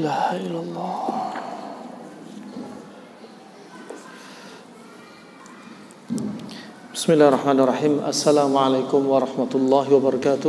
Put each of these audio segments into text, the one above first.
ilaha illallah. Bismillahirrahmanirrahim. Assalamualaikum warahmatullahi wabarakatuh.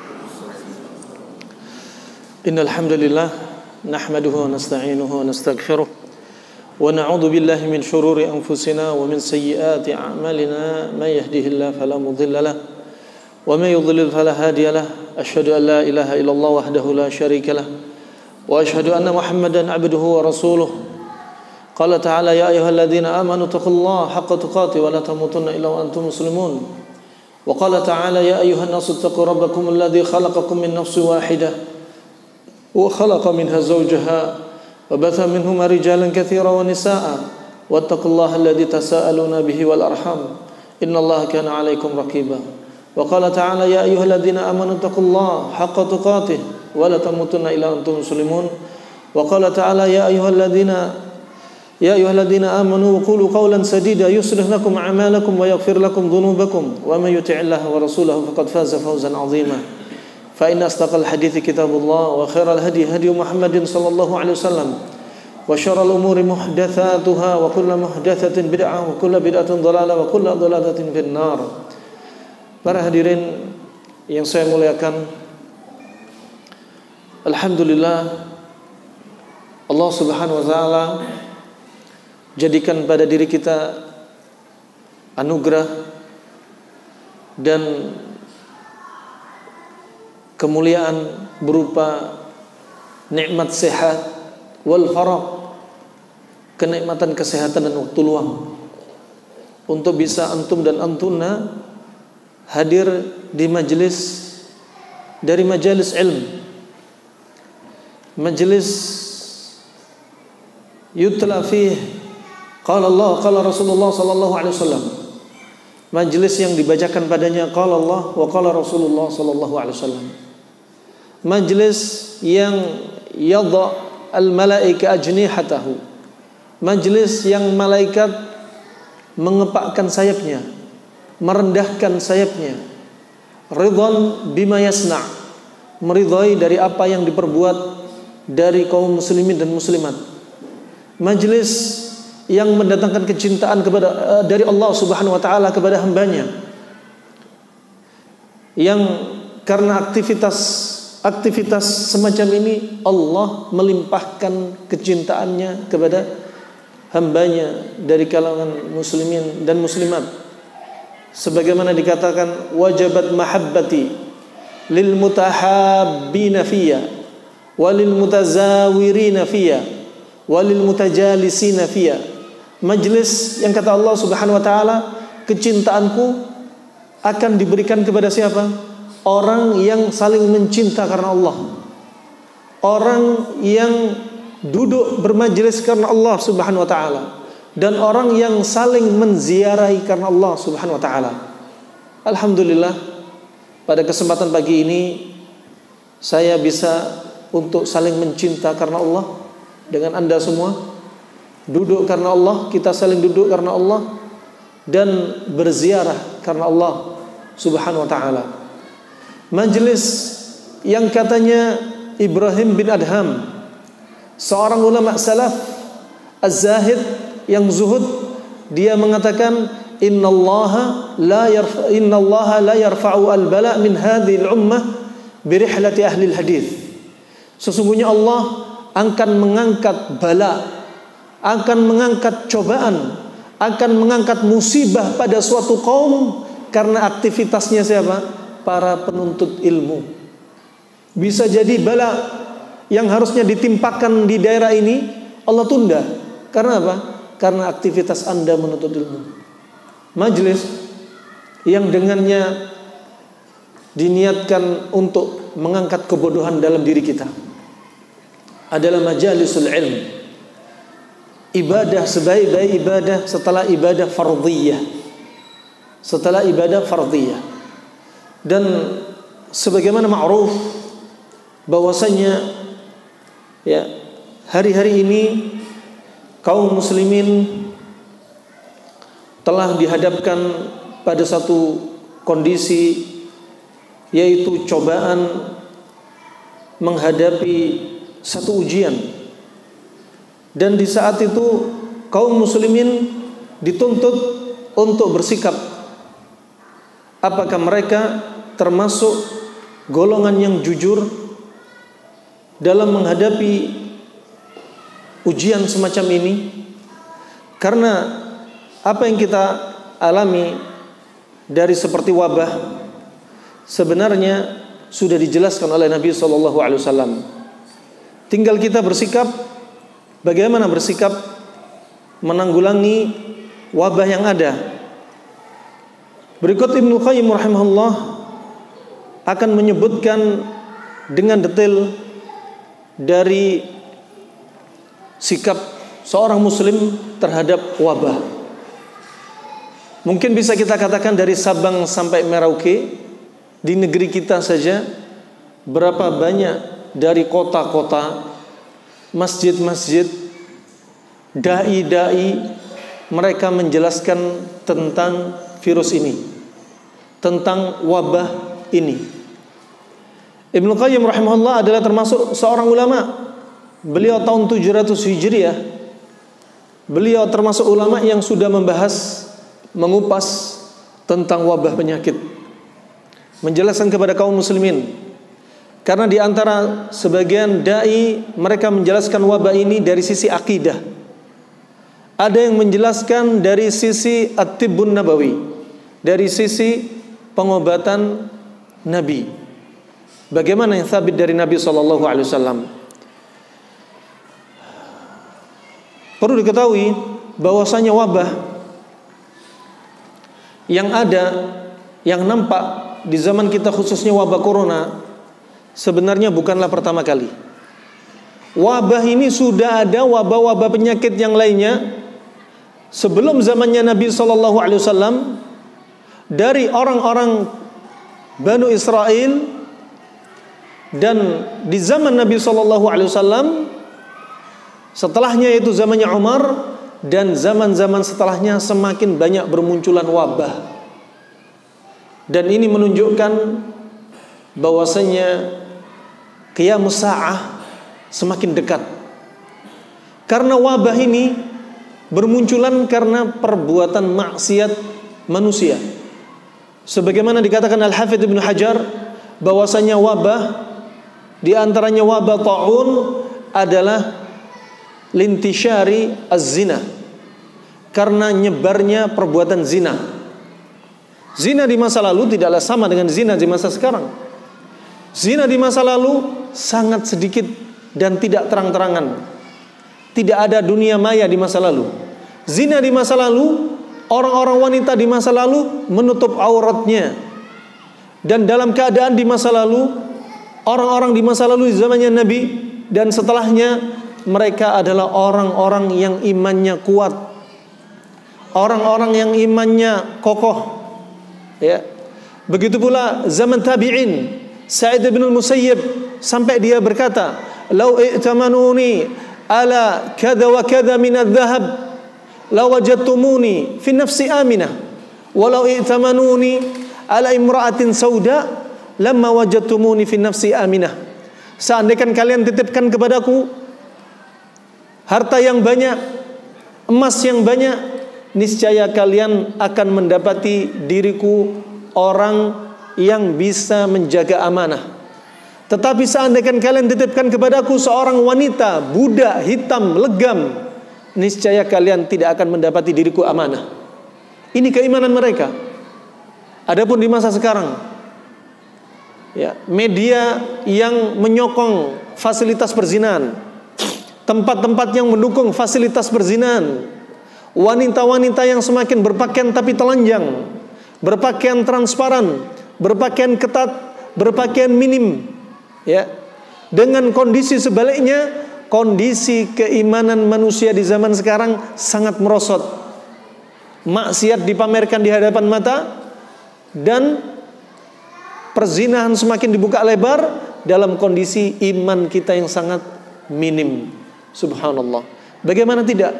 Innal hamdalillah nahmaduhu wa nasta'inuhu wa nastaghfiruh wa na'udzu billahi min shururi anfusina wa min sayyiati a'malina may yahdihillahu fala mudilla lahu wa may yudlil fala hadiya lahu. Asyhadu an la ilaha illallah wahdahu la syarika lahu wa asyhadu anna Muhammadan 'abduhu wa rasuluh. Qala ta'ala ya ayyuhalladzina amanu taqullaha haqqa tuqatih wa la tamutunna illa wa antum muslimun. Wa qala ta'ala ya ayyuhan nasu taqu rabbakum alladzi khalaqakum min nafsin wahidah wa khalaqa minha zawjaha wa batha minhuma rijalan katsiran wa nisaa'a wattaqullaha alladzi tasaaluna bihi wal arham innallaha kana 'alaikum raqiba. Wa qala ta'ala ya ayyuhalladzina amanu taqullaha haqqa tuqatih wa la tamutunna illa wa antum muslimun. Wa qala ta'ala ya ayyuhalladzina amanu qulu qawlan sadida yuslih lakum a'malakum wa yaghfir lakum dhunubakum wa may yuti'illaha wa rasulahu faqad faza fawzan 'azima. Fa inna asdaqal hadithi kitabullah wa khairal hadi hadi Muhammadin sallallahu alaihi wasallam wa syarral umuri muhdatsatuha wa kullu muhdatsatin bid'ah wa kullu bid'atin dhalalah wa kullu dhalalatin finnar. Para hadirin yang saya muliakan, alhamdulillah Allah Subhanahu wa taala jadikan pada diri kita anugerah dan kemuliaan berupa nikmat sehat wal faraq, kenikmatan kesehatan dan waktu luang untuk bisa antum dan antuna hadir di dari majalis ilmu, majalis yutla fihi qala Allah qala Rasulullah sallallahu alaihi wasallam, majelis yang dibacakan padanya qala Allah wa qala Rasulullah sallallahu alaihi wasallam, majelis yang yadha al malaika ajnihatahu, majelis yang malaikat mengepakkan sayapnya, merendahkan sayapnya, ridwan bima yasna', meridhai dari apa yang diperbuat dari kaum muslimin dan muslimat, majelis yang mendatangkan kecintaan dari Allah Subhanahu wa taala kepada hambanya, yang karena aktivitas semacam ini Allah melimpahkan kecintaannya kepada hambanya dari kalangan muslimin dan muslimat, sebagaimana dikatakan wajabat mahabbati lil mutahabbina fiyya walil mutazawirina fiyya walil mutajalisina fiyya. Majlis yang kata Allah Subhanahu wa taala, kecintaanku akan diberikan kepada siapa? Orang yang saling mencinta karena Allah, orang yang duduk bermajlis karena Allah Subhanahu wa taala, dan orang yang saling menziarahi karena Allah Subhanahu wa taala. Alhamdulillah, pada kesempatan pagi ini saya bisa untuk saling mencinta karena Allah dengan Anda semua, duduk karena Allah, kita saling duduk karena Allah, dan berziarah karena Allah Subhanahu wa taala. Majelis yang katanya Ibrahim bin Adham, seorang ulama salaf az-zahid yang zuhud, dia mengatakan innallaha la yarfa'u al-bala min hadhihi al-ummah bi rihlati ahli al-hadits. Sesungguhnya Allah akan mengangkat bala, akan mengangkat cobaan, akan mengangkat musibah pada suatu kaum karena aktivitasnya siapa? Para penuntut ilmu. Bisa jadi bala yang harusnya ditimpakan di daerah ini Allah tunda. Karena apa? Karena aktivitas Anda menuntut ilmu. Majelis yang dengannya diniatkan untuk mengangkat kebodohan dalam diri kita adalah majalisul ilm. Ibadah sebaik-baik ibadah setelah ibadah fardhiyah. Setelah ibadah fardhiyah. Dan sebagaimana ma'ruf bahwasanya ya, hari-hari ini kaum muslimin telah dihadapkan pada satu kondisi, yaitu cobaan menghadapi satu ujian Dan di saat itu kaum muslimin dituntut untuk bersikap. Apakah mereka termasuk golongan yang jujur dalam menghadapi ujian semacam ini? Karena apa yang kita alami dari seperti wabah sebenarnya sudah dijelaskan oleh Nabi SAW. Tinggal kita bersikap, bagaimana bersikap menanggulangi wabah yang ada. Berikut Ibnu Qayyim rahimahullah akan menyebutkan dengan detail dari sikap seorang muslim terhadap wabah. Mungkin bisa kita katakan dari Sabang sampai Merauke, di negeri kita saja berapa banyak dari kota-kota, masjid-masjid, dai-dai, mereka menjelaskan tentang virus ini, tentang wabah ini. Ibnu Qayyim rahimahullah adalah termasuk seorang ulama. Beliau tahun 700 Hijriah. Beliau termasuk ulama yang sudah membahas, mengupas tentang wabah penyakit, menjelaskan kepada kaum muslimin. Karena di antara sebagian dai, mereka menjelaskan wabah ini dari sisi akidah. Ada yang menjelaskan dari sisi at-tibbun nabawi, dari sisi pengobatan Nabi. Bagaimana yang sabit dari Nabi SAW? Perlu diketahui bahwasanya wabah yang ada, yang nampak di zaman kita, khususnya wabah corona, sebenarnya bukanlah pertama kali. Wabah ini sudah ada wabah-wabah penyakit yang lainnya sebelum zamannya Nabi SAW. Dari orang-orang Banu Israel, dan di zaman Nabi SAW, setelahnya yaitu zamannya Umar, dan zaman-zaman setelahnya semakin banyak bermunculan wabah. Dan ini menunjukkan bahwasanya qiyamus sa'ah semakin dekat. Karena wabah ini bermunculan karena perbuatan maksiat manusia. Sebagaimana dikatakan Al-Hafidz Ibnu Hajar bahwasanya wabah, di antaranya wabah ta'un adalah lintishari az-zina, karena nyebarnya perbuatan zina. Zina di masa lalu tidaklah sama dengan zina di masa sekarang. Zina di masa lalu sangat sedikit dan tidak terang-terangan. Tidak ada dunia maya di masa lalu. Zina di masa lalu, orang-orang wanita di masa lalu menutup auratnya. Dan dalam keadaan di masa lalu, orang-orang di masa lalu di zamannya Nabi dan setelahnya, mereka adalah orang-orang yang imannya kuat, orang-orang yang imannya kokoh. Ya. Begitu pula zaman tabi'in, Sa'id bin al-Musayyib, sampai dia berkata, "Lau i'tamanuni ala kadza wa kadza min adh-dhahab, la wajadtumuni fi nafsi aminah, walau i'tamanuni ala imra'atin sauda, lamma wajadtumuni fi nafsi aminah." Seandainya kalian titipkan kepadaku harta yang banyak, emas yang banyak, niscaya kalian akan mendapati diriku orang yang bisa menjaga amanah. Tetapi seandainya kalian titipkan kepadaku seorang wanita, budak, hitam, legam, niscaya kalian tidak akan mendapati diriku amanah. Ini keimanan mereka. Adapun di masa sekarang, ya, media yang menyokong fasilitas perzinahan, tempat-tempat yang mendukung fasilitas perzinahan, wanita-wanita yang semakin berpakaian tapi telanjang, berpakaian transparan, berpakaian ketat, berpakaian minim, ya. Dengan kondisi sebaliknya, kondisi keimanan manusia di zaman sekarang sangat merosot. Maksiat dipamerkan di hadapan mata, dan perzinahan semakin dibuka lebar dalam kondisi iman kita yang sangat minim. Subhanallah. Bagaimana tidak?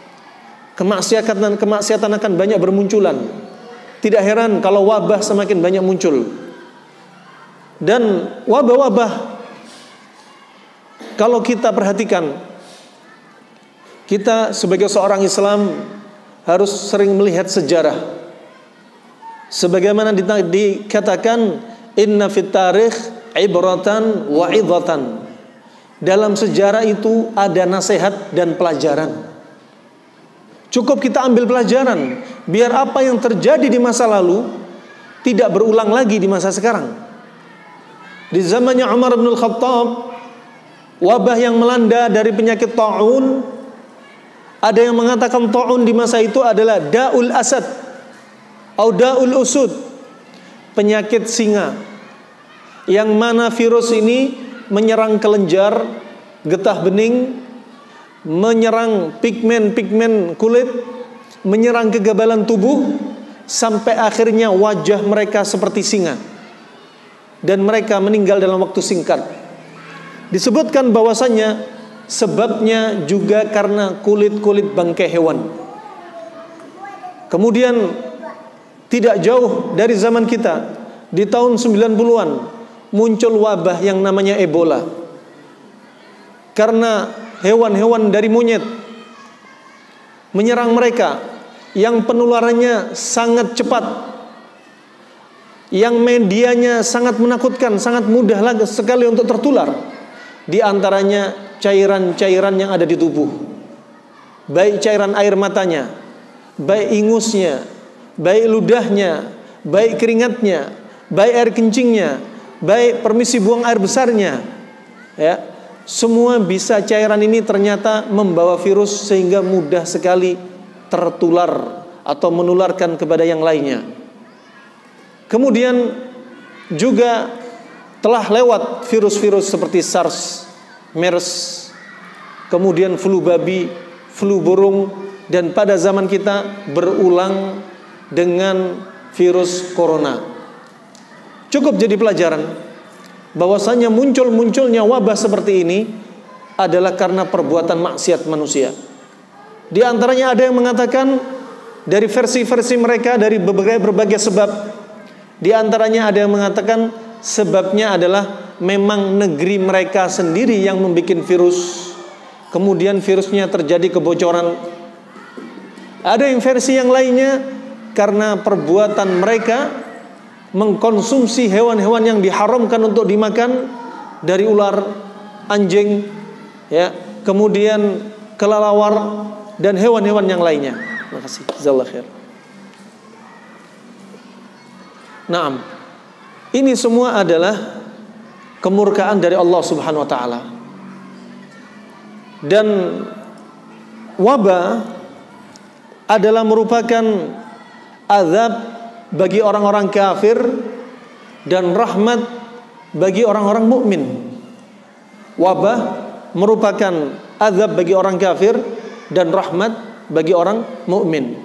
Kemaksiatan akan banyak bermunculan. Tidak heran kalau wabah semakin banyak muncul. Dan wabah-wabah, kalau kita perhatikan, Kita sebagai seorang Islam harus sering melihat sejarah. Sebagaimana dikatakan, inna fit tarikh ibratan wa idhatan. Dalam sejarah itu ada nasihat dan pelajaran. Cukup kita ambil pelajaran, biar apa yang terjadi di masa lalu tidak berulang lagi di masa sekarang. Di zamannya Umar bin Khattab, wabah yang melanda dari penyakit ta'un, ada yang mengatakan ta'un di masa itu adalah da'ul asad atau da'ul usud, penyakit singa, yang mana virus ini menyerang kelenjar, getah bening, menyerang pigmen-pigmen kulit, menyerang kekebalan tubuh, sampai akhirnya wajah mereka seperti singa dan mereka meninggal dalam waktu singkat. Disebutkan bahwasanya sebabnya juga karena kulit-kulit bangkai hewan. Kemudian tidak jauh dari zaman kita, di tahun 90-an muncul wabah yang namanya Ebola. Karena hewan-hewan dari monyet menyerang mereka, yang penularannya sangat cepat, yang medianya sangat menakutkan, sangat mudah sekali untuk tertular. Di antaranya cairan-cairan yang ada di tubuh, baik cairan air matanya, baik ingusnya, baik ludahnya, baik keringatnya, baik air kencingnya, baik permisi buang air besarnya, ya, semua bisa cairan ini ternyata membawa virus sehingga mudah sekali tertular atau menularkan kepada yang lainnya. Kemudian juga telah lewat virus-virus seperti SARS, MERS, kemudian flu babi, flu burung, dan pada zaman kita berulang dengan virus corona. Cukup jadi pelajaran bahwasanya munculnya wabah seperti ini adalah karena perbuatan maksiat manusia. Di antaranya ada yang mengatakan dari versi-versi mereka dari berbagai sebab. Di antaranya ada yang mengatakan sebabnya adalah memang negeri mereka sendiri yang membuat virus, kemudian virusnya terjadi kebocoran. Ada yang versi yang lainnya karena perbuatan mereka mengkonsumsi hewan-hewan yang diharamkan untuk dimakan, dari ular, anjing, ya, kemudian kelelawar dan hewan-hewan yang lainnya. Terima kasih. Jazakallahu khair. Naam. Ini semua adalah kemurkaan dari Allah Subhanahu wa taala. Dan wabah adalah merupakan azab bagi orang-orang kafir dan rahmat bagi orang-orang mukmin. Wabah merupakan azab bagi orang kafir dan rahmat bagi orang mukmin.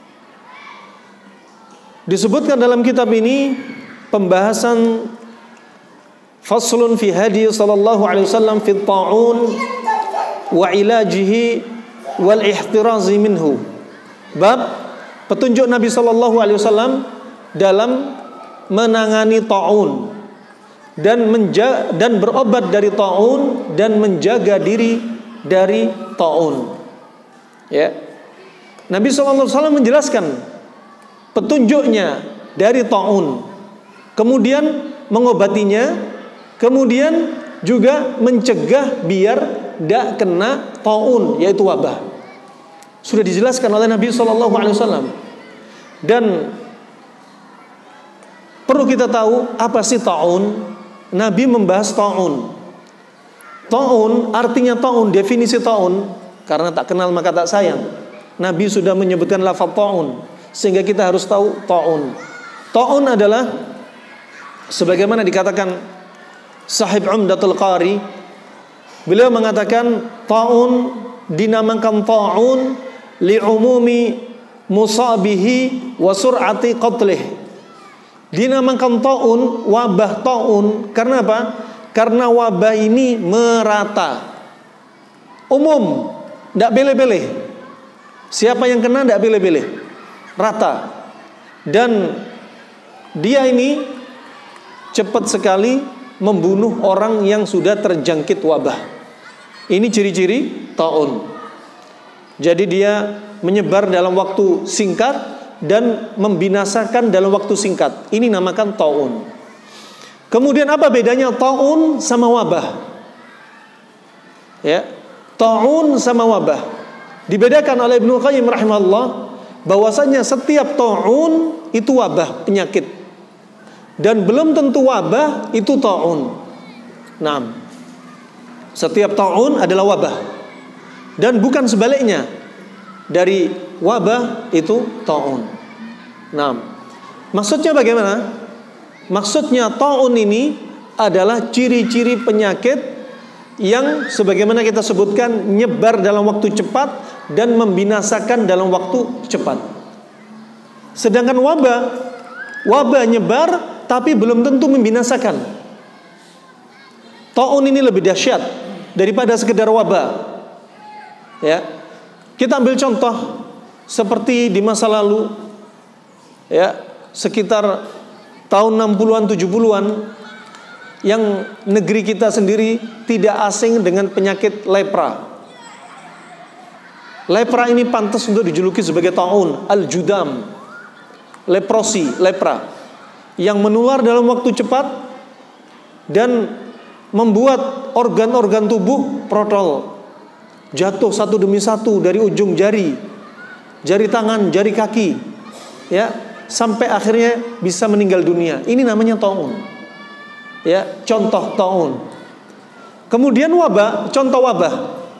Disebutkan dalam kitab ini pembahasan faslun fi hadi sallallahu alaihi wasallam fi ta'un wa ilajihi wal ihtirazi minhu. Bab petunjuk Nabi sallallahu alaihi wasallam dalam menangani ta'un dan berobat dari ta'un dan menjaga diri dari ta'un. Ya. Nabi sallallahu alaihi wasallam menjelaskan petunjuknya dari ta'un, kemudian mengobatinya, kemudian juga mencegah biar tidak kena ta'un, yaitu wabah. Sudah dijelaskan oleh Nabi SAW. Dan perlu kita tahu apa sih ta'un. Nabi membahas ta'un. Ta'un artinya ta'un, definisi ta'un, karena tak kenal maka tak sayang. Nabi sudah menyebutkan lafaz ta'un, sehingga kita harus tahu ta'un. Ta'un adalah sebagaimana dikatakan Sahib Umdatul Qari, beliau mengatakan ta'un dinamakan ta'un li'umumi musabihi wa sur'ati qatlih. Dinamakan ta'un, wabah ta'un, karena apa? Karena wabah ini merata, umum, tidak pilih-pilih. Siapa yang kena tidak pilih-pilih, rata. Dan dia ini cepat sekali membunuh orang yang sudah terjangkit wabah. Ini ciri-ciri ta'un. Jadi dia menyebar dalam waktu singkat dan membinasakan dalam waktu singkat. Ini namakan taun. Kemudian apa bedanya taun sama wabah? Ya, taun sama wabah dibedakan oleh Ibnu Qayyim rahimahullah, bahwasanya setiap taun itu wabah, penyakit, dan belum tentu wabah itu taun. Nah, setiap taun adalah wabah, dan bukan sebaliknya, dari wabah itu taun. Nah, maksudnya bagaimana? Maksudnya taun ini adalah ciri-ciri penyakit yang sebagaimana kita sebutkan nyebar dalam waktu cepat dan membinasakan dalam waktu cepat. Sedangkan wabah nyebar tapi belum tentu membinasakan. Taun ini lebih dahsyat daripada sekedar wabah. Ya. Kita ambil contoh seperti di masa lalu, ya, sekitar tahun 60-an 70-an, yang negeri kita sendiri tidak asing dengan penyakit lepra. Lepra ini pantas untuk dijuluki sebagai taun, al-judam, leprosi, lepra, yang menular dalam waktu cepat dan membuat organ-organ tubuh protol, jatuh satu demi satu dari ujung jari tangan, jari kaki, ya, sampai akhirnya bisa meninggal dunia. Ini namanya taun. Ya, contoh taun. Kemudian wabah, contoh wabah.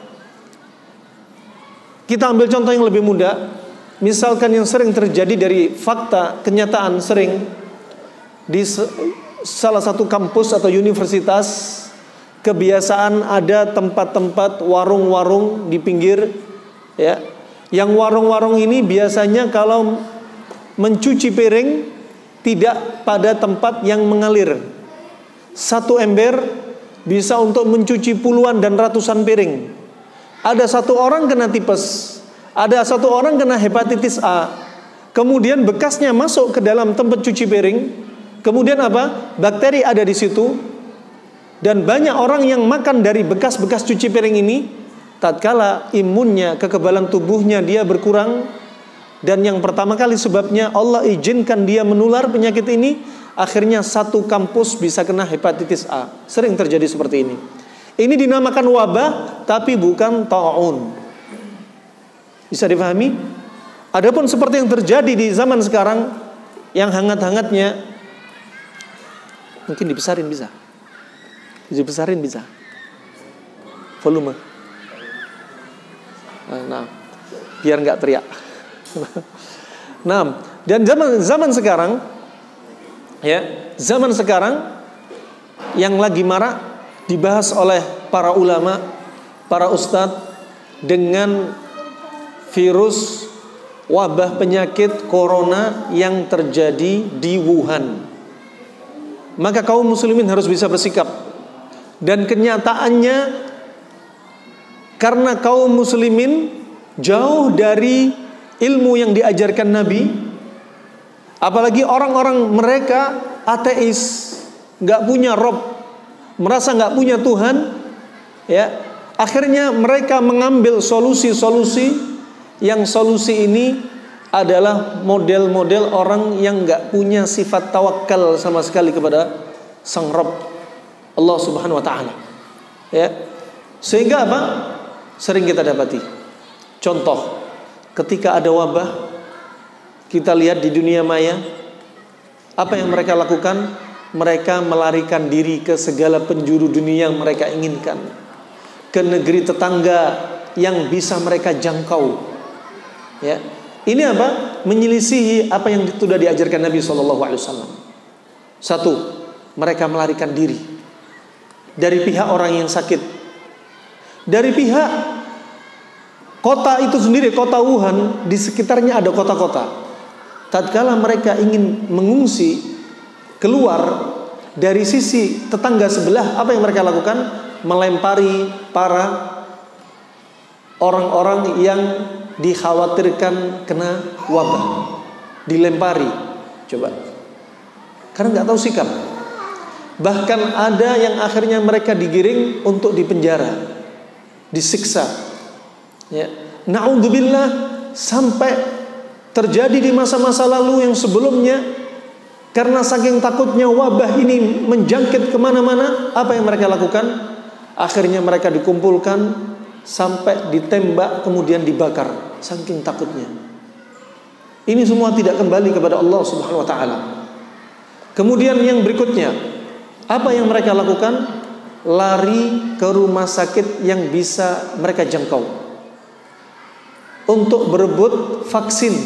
Kita ambil contoh yang lebih mudah. Misalkan yang sering terjadi dari fakta kenyataan, sering di salah satu kampus atau universitas kebiasaan ada tempat-tempat warung-warung di pinggir, ya. Yang warung-warung ini biasanya kalau mencuci piring tidak pada tempat yang mengalir. Satu ember bisa untuk mencuci puluhan dan ratusan piring. Ada satu orang kena tipes, ada satu orang kena hepatitis A, kemudian bekasnya masuk ke dalam tempat cuci piring. Kemudian apa? Bakteri ada di situ. Dan banyak orang yang makan dari bekas-bekas cuci piring ini, tatkala imunnya, kekebalan tubuhnya dia berkurang. Dan yang pertama kali sebabnya Allah izinkan dia menular penyakit ini, akhirnya satu kampus bisa kena hepatitis A. Sering terjadi seperti ini. Ini dinamakan wabah, tapi bukan taun. Bisa difahami? Adapun seperti yang terjadi di zaman sekarang, yang hangat-hangatnya, mungkin dibesarin bisa. Dibesarin bisa. Volume. Nah, biar nggak teriak. Nah, dan zaman sekarang, ya, zaman sekarang yang lagi marak dibahas oleh para ulama, para ustadz, dengan virus wabah penyakit corona yang terjadi di Wuhan. Maka kaum muslimin harus bisa bersikap. Dan kenyataannya, karena kaum muslimin jauh dari ilmu yang diajarkan Nabi, apalagi orang-orang mereka ateis, nggak punya Rob, merasa nggak punya Tuhan, ya, akhirnya mereka mengambil solusi-solusi yang solusi ini adalah model-model orang yang nggak punya sifat tawakal sama sekali kepada Sang Rob Allah Subhanahu Wa Taala, ya, sehingga apa? Sering kita dapati contoh ketika ada wabah, kita lihat di dunia maya, apa yang mereka lakukan? Mereka melarikan diri ke segala penjuru dunia yang mereka inginkan, ke negeri tetangga yang bisa mereka jangkau. Ya, ini apa? Menyelisihi apa yang sudah diajarkan Nabi SAW. Satu, mereka melarikan diri dari pihak orang yang sakit, dari pihak kota itu sendiri, kota Wuhan, di sekitarnya ada kota-kota. Tatkala mereka ingin mengungsi keluar dari sisi tetangga sebelah, apa yang mereka lakukan? Melempari para orang-orang yang dikhawatirkan kena wabah. Dilempari, coba. Karena nggak tahu sikap. Bahkan ada yang akhirnya mereka digiring untuk dipenjara, disiksa. Ya. Na'udzubillah, sampai terjadi di masa-masa lalu yang sebelumnya, karena saking takutnya wabah ini menjangkit kemana-mana, apa yang mereka lakukan? Akhirnya mereka dikumpulkan sampai ditembak kemudian dibakar, saking takutnya. Ini semua tidak kembali kepada Allah Subhanahu wa taala. Kemudian yang berikutnya, apa yang mereka lakukan? Lari ke rumah sakit yang bisa mereka jangkau untuk berebut vaksin.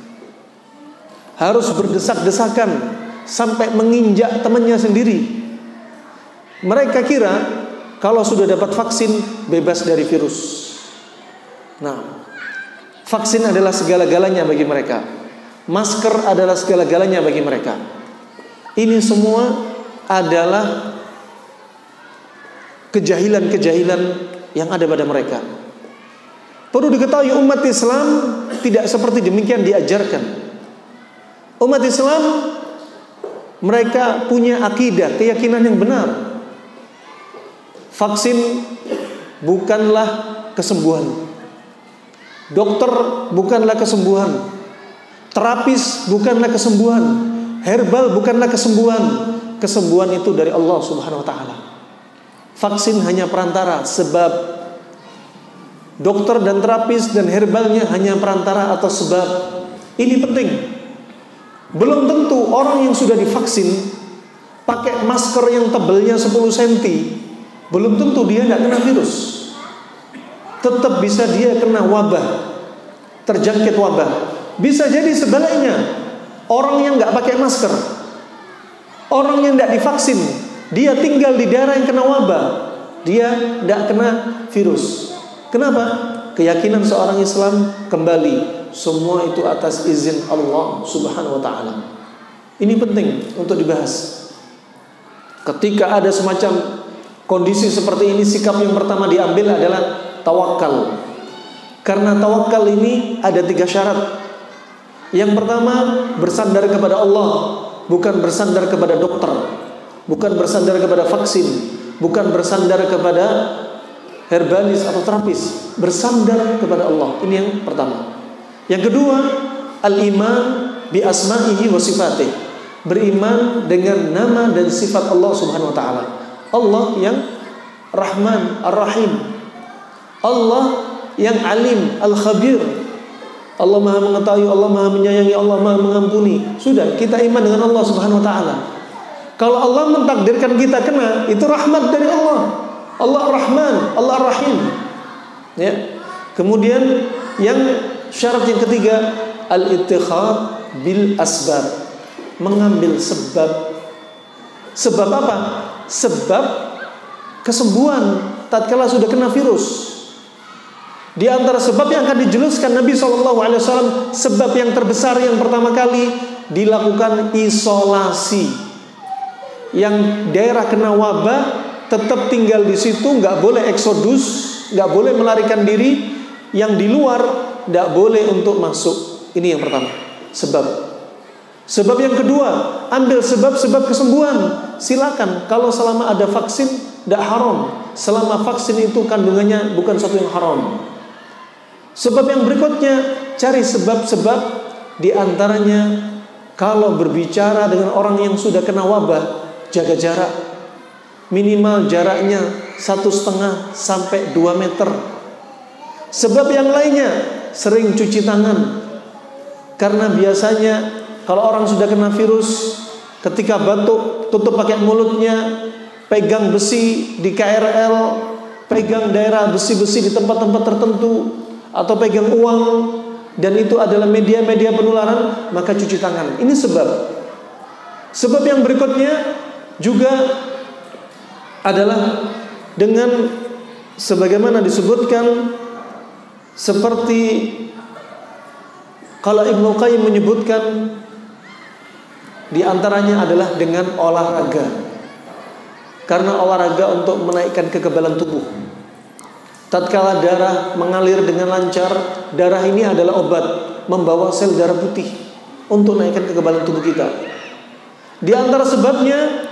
Harus berdesak-desakan sampai menginjak temannya sendiri. Mereka kira kalau sudah dapat vaksin bebas dari virus. Nah, vaksin adalah segala-galanya bagi mereka. Masker adalah segala-galanya bagi mereka. Ini semua adalah kejahilan-kejahilan yang ada pada mereka. Perlu diketahui umat Islam tidak seperti demikian diajarkan. Umat Islam mereka punya akidah, keyakinan yang benar. Vaksin bukanlah kesembuhan. Dokter bukanlah kesembuhan. Terapis bukanlah kesembuhan. Herbal bukanlah kesembuhan. Kesembuhan itu dari Allah Subhanahu wa taala. Vaksin hanya perantara, sebab dokter dan terapis dan herbalnya hanya perantara atau sebab. Ini penting. Belum tentu orang yang sudah divaksin pakai masker yang tebalnya 10 cm, belum tentu dia tidak kena virus. Tetap bisa dia kena wabah, terjangkit wabah. Bisa jadi sebaliknya, orang yang nggak pakai masker, orang yang tidak divaksin, dia tinggal di daerah yang kena wabah, dia tidak kena virus. Kenapa? Keyakinan seorang Islam kembali, semua itu atas izin Allah Subhanahu wa ta'ala. Ini penting untuk dibahas. Ketika ada semacam kondisi seperti ini, sikap yang pertama diambil adalah tawakal. Karena tawakal ini ada 3 syarat. Yang pertama, bersandar kepada Allah, bukan bersandar kepada dokter, bukan bersandar kepada vaksin, bukan bersandar kepada herbalis atau terapis, bersandar kepada Allah. Ini yang pertama. Yang kedua, al-iman bi asma'ihi wa sifatih, beriman dengan nama dan sifat Allah Subhanahu wa taala. Allah yang Rahman, Ar-Rahim. Allah yang Alim, Al-Khabir. Allah Maha mengetahui, Allah Maha menyayangi, Allah Maha mengampuni. Sudah, kita iman dengan Allah Subhanahu wa taala. Kalau Allah mentakdirkan kita kena, itu rahmat dari Allah. Allah Rahman, Allah Rahim. Ya. Kemudian yang syarat yang ketiga, al-ittikhad bil asbab, mengambil sebab. Sebab apa? Sebab kesembuhan tatkala sudah kena virus. Di antara sebab yang akan dijelaskan Nabi SAW, sebab yang terbesar yang pertama kali dilakukan isolasi. Yang daerah kena wabah tetap tinggal di situ, nggak boleh eksodus, nggak boleh melarikan diri. Yang di luar nggak boleh untuk masuk. Ini yang pertama, sebab. Sebab yang kedua, ambil sebab-sebab kesembuhan. Silakan, kalau selama ada vaksin tidak haram. Selama vaksin itu kandungannya bukan satu yang haram. Sebab yang berikutnya, cari sebab-sebab. Di antaranya, kalau berbicara dengan orang yang sudah kena wabah, jaga jarak. Minimal jaraknya 1,5 sampai 2 meter. Sebab yang lainnya, sering cuci tangan. Karena biasanya kalau orang sudah kena virus, ketika batuk, tutup pakai mulutnya, pegang besi di KRL, pegang daerah besi-besi di tempat-tempat tertentu, atau pegang uang, dan itu adalah media-media penularan, maka cuci tangan. Ini sebab. Sebab yang berikutnya juga adalah dengan sebagaimana disebutkan, seperti kalau Ibnu Qayyim menyebutkan, di antaranya adalah dengan olahraga. Karena olahraga untuk menaikkan kekebalan tubuh. Tatkala darah mengalir dengan lancar, darah ini adalah obat, membawa sel darah putih untuk naikkan kekebalan tubuh kita. Di antara sebabnya,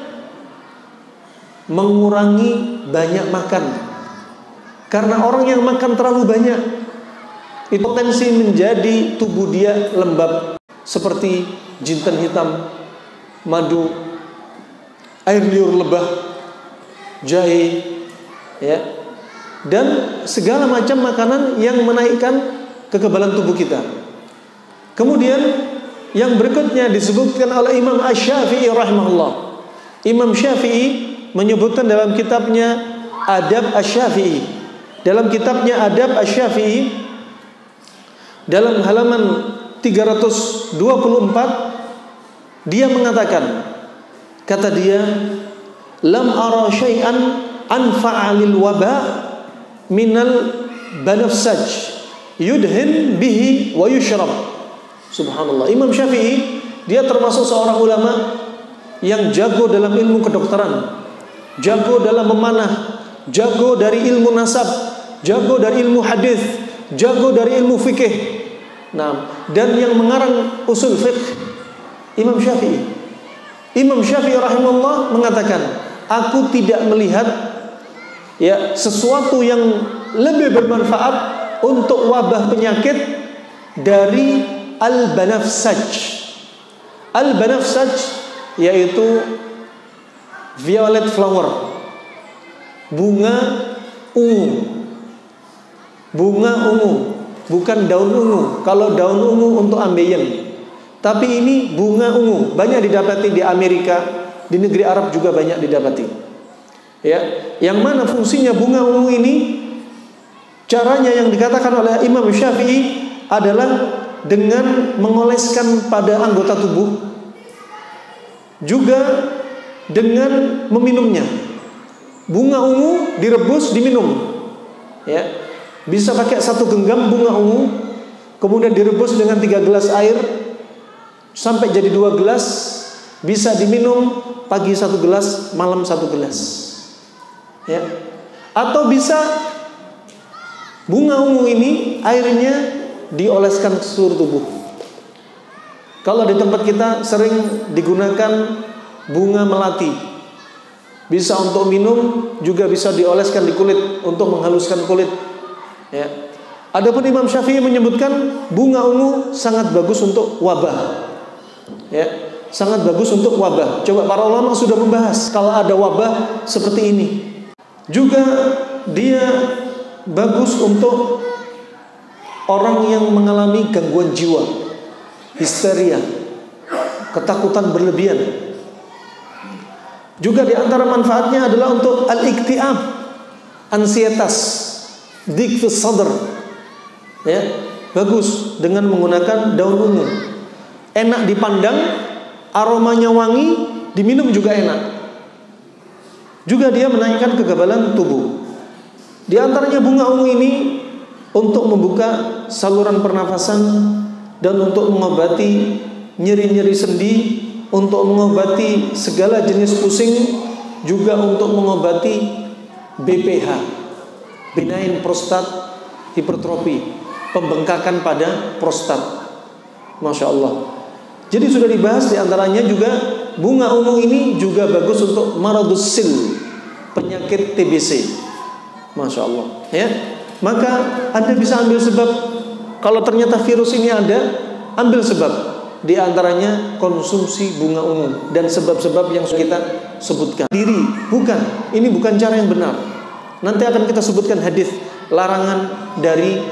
mengurangi banyak makan. Karena orang yang makan terlalu banyak, itu potensi menjadi tubuh dia lembab seperti jintan hitam, madu, air liur lebah, jahe, ya, dan segala macam makanan yang menaikkan kekebalan tubuh kita. Kemudian yang berikutnya disebutkan oleh Imam Asy-Syafi'i rahimahullah. Imam Syafi'i menyebutkan dalam kitabnya Adab Asy-Syafi'i. Dalam kitabnya Adab Asy-Syafi'i, dalam halaman 324, dia mengatakan, kata dia, lam ara syai'an anfa'a lil waba minal banafsaj yudhin bihi wa yushrab. Subhanallah. Imam Syafi'i, dia termasuk seorang ulama yang jago dalam ilmu kedokteran, jago dalam memanah, jago dari ilmu nasab, jago dari ilmu hadis, jago dari ilmu fikih. Nah, dan yang mengarang usul fiqh Imam Syafi'i. Imam Syafi'i rahimahullah mengatakan, aku tidak melihat ya sesuatu yang lebih bermanfaat untuk wabah penyakit dari al-banafsaj. Al-banafsaj yaitu violet flower, bunga ungu. Bunga ungu, bukan daun ungu. Kalau daun ungu untuk ambeien, tapi ini bunga ungu. Banyak didapati di Amerika, di negeri Arab juga banyak didapati. Ya, yang mana fungsinya bunga ungu ini? Caranya yang dikatakan oleh Imam Syafi'i adalah dengan mengoleskan pada anggota tubuh, juga dengan meminumnya. Bunga ungu direbus, diminum. Ya, bisa pakai 1 genggam bunga ungu, kemudian direbus dengan 3 gelas air sampai jadi 2 gelas. Bisa diminum pagi 1 gelas, malam 1 gelas. Ya. Atau bisa bunga ungu ini airnya dioleskan ke seluruh tubuh. Kalau di tempat kita sering digunakan bunga melati. Bisa untuk minum, juga bisa dioleskan di kulit untuk menghaluskan kulit. Ya. Adapun Imam Syafi'i menyebutkan bunga ungu sangat bagus untuk wabah. Ya, sangat bagus untuk wabah. Coba para ulama sudah membahas kalau ada wabah seperti ini. Juga dia bagus untuk orang yang mengalami gangguan jiwa, histeria, ketakutan berlebihan. Juga di antara manfaatnya adalah untuk al-iktiab, ansietas, dikfus sadr. Ya, bagus dengan menggunakan daun ungu. Enak dipandang, aromanya wangi, diminum juga enak. Juga dia menaikkan kekebalan tubuh. Di antaranya bunga ungu ini untuk membuka saluran pernafasan dan untuk mengobati nyeri-nyeri sendi, untuk mengobati segala jenis pusing, juga untuk mengobati BPH, benign prostate hypertrophy, pembengkakan pada prostat. Masya Allah. Jadi sudah dibahas di antaranya juga bunga ungu ini juga bagus untuk maradus sil, penyakit TBC. Masya Allah. Ya. Maka Anda bisa ambil sebab. Kalau ternyata virus ini ada, ambil sebab. Di antaranya konsumsi bunga ungu dan sebab-sebab yang kita sebutkan. Diri, bukan. Ini bukan cara yang benar. Nanti akan kita sebutkan hadis larangan dari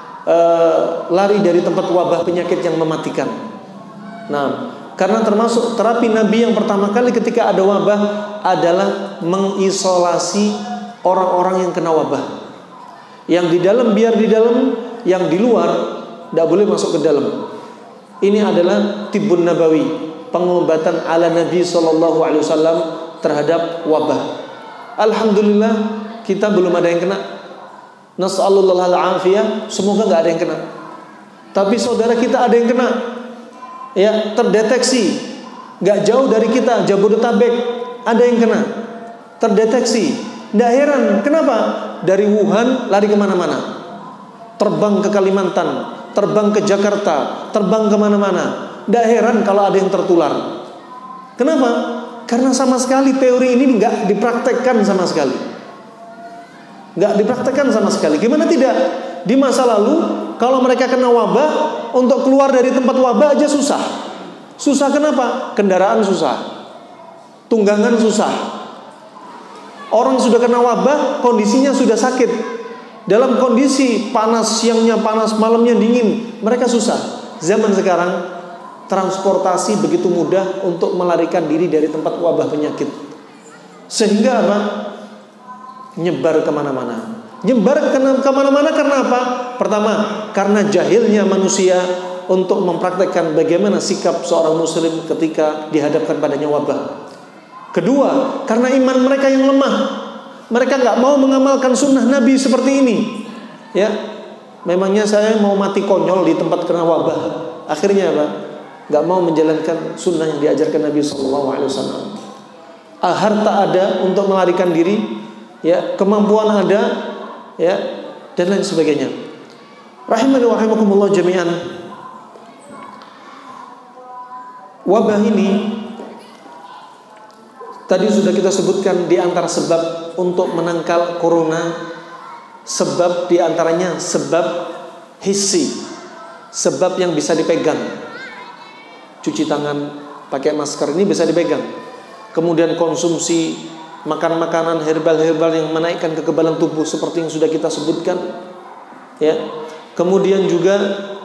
lari dari tempat wabah penyakit yang mematikan. Nah, karena termasuk terapi Nabi yang pertama kali ketika ada wabah adalah mengisolasi orang-orang yang kena wabah. Yang di dalam biar di dalam, yang di luar tidak boleh masuk ke dalam. Ini adalah tibbun nabawi, pengobatan ala Nabi SAW terhadap wabah. Alhamdulillah kita belum ada yang kena. Nas'alullah al-afiyah, semoga nggak ada yang kena. Tapi saudara kita ada yang kena. Ya, terdeteksi. Nggak jauh dari kita, Jabodetabek, ada yang kena. Terdeteksi. Nggak heran, kenapa? Dari Wuhan lari kemana-mana. Terbang ke Kalimantan, terbang ke Jakarta, terbang kemana-mana. Nggak heran kalau ada yang tertular. Kenapa? Karena sama sekali teori ini nggak dipraktekkan sama sekali. Nggak dipraktekkan sama sekali. Gimana tidak? di masa lalu kalau mereka kena wabah, untuk keluar dari tempat wabah aja susah. Susah kenapa? Kendaraan susah, tunggangan susah. Orang sudah kena wabah, kondisinya sudah sakit, dalam kondisi panas, siangnya panas, malamnya dingin, mereka susah. Zaman sekarang transportasi begitu mudah untuk melarikan diri dari tempat wabah penyakit, sehingga apa? Nyebar kemana-mana. Nyebar kemana-mana karena apa? Pertama, karena jahilnya manusia untuk mempraktekkan bagaimana sikap seorang muslim ketika dihadapkan padanya wabah. Kedua, karena iman mereka yang lemah. Mereka nggak mau mengamalkan sunnah Nabi seperti ini. Ya, memangnya saya mau mati konyol di tempat kena wabah. Akhirnya apa? Nggak mau menjalankan sunnah yang diajarkan Nabi SAW. Harta ada untuk melarikan diri, ya, kemampuan ada, ya, dan lain sebagainya. Rahimani wa rahimakumullah jami'an. Wabah ini tadi sudah kita sebutkan di antara sebab untuk menangkal corona. Sebab di antaranya sebab hissi, sebab yang bisa dipegang. Cuci tangan, pakai masker, ini bisa dipegang. Kemudian konsumsi makan-makanan herbal-herbal yang menaikkan kekebalan tubuh seperti yang sudah kita sebutkan, ya. Kemudian juga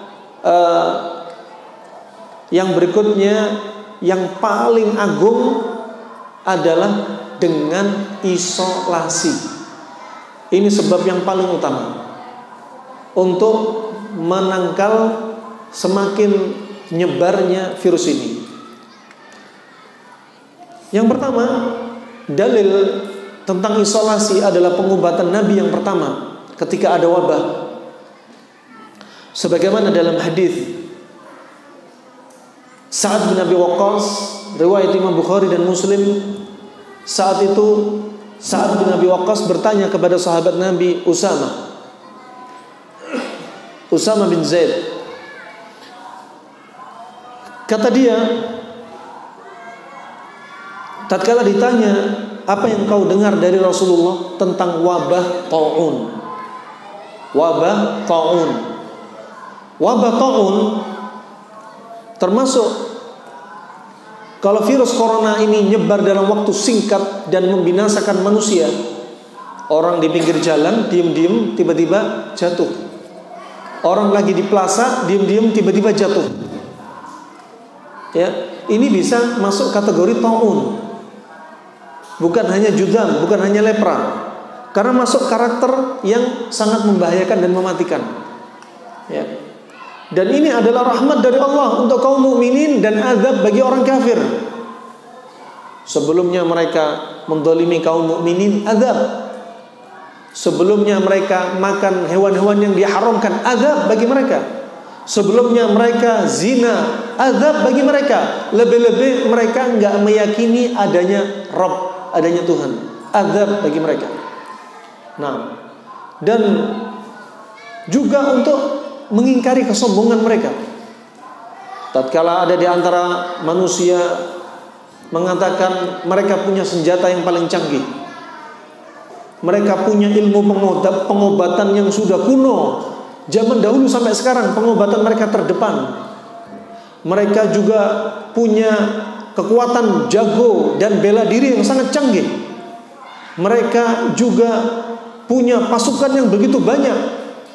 yang berikutnya, yang paling agung adalah dengan isolasi. Ini sebab yang paling utama untuk menangkal semakin nyebarnya virus ini. Yang pertama, dalil tentang isolasi adalah pengobatan Nabi yang pertama ketika ada wabah. Sebagaimana dalam hadis Sa'ad bin Abi Waqqas, riwayat Imam Bukhari dan Muslim, saat itu Sa'ad bin Abi Waqqas bertanya kepada sahabat Nabi Usama bin Zaid. Kata dia, tatkala ditanya, apa yang kau dengar dari Rasulullah tentang wabah ta'un? Wabah ta'un. Wabah ta'un termasuk kalau virus corona ini nyebar dalam waktu singkat dan membinasakan manusia. Orang di pinggir jalan diam-diam tiba-tiba jatuh. Orang lagi di plaza diam-diam tiba-tiba jatuh. Ya, ini bisa masuk kategori ta'un. Bukan hanya judam, bukan hanya lepra, karena masuk karakter yang sangat membahayakan dan mematikan. Ya. Dan ini adalah rahmat dari Allah untuk kaum mukminin dan azab bagi orang kafir. Sebelumnya mereka mendolimi kaum mukminin, azab. Sebelumnya mereka makan hewan-hewan yang diharamkan, azab bagi mereka. Sebelumnya mereka zina, azab bagi mereka. Lebih-lebih mereka enggak meyakini adanya Rabb, adanya Tuhan, azab bagi mereka. Nah, dan juga untuk mengingkari kesombongan mereka. Tatkala ada di antara manusia mengatakan mereka punya senjata yang paling canggih, mereka punya ilmu pengobatan yang sudah kuno, zaman dahulu sampai sekarang pengobatan mereka terdepan. Mereka juga punya kekuatan jago dan bela diri yang sangat canggih. Mereka juga punya pasukan yang begitu banyak.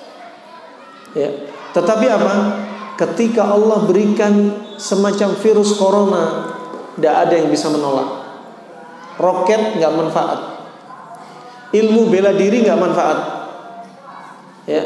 Ya, tetapi apa? Ketika Allah berikan semacam virus corona, tidak ada yang bisa menolak. Roket nggak manfaat, ilmu bela diri nggak manfaat, ya.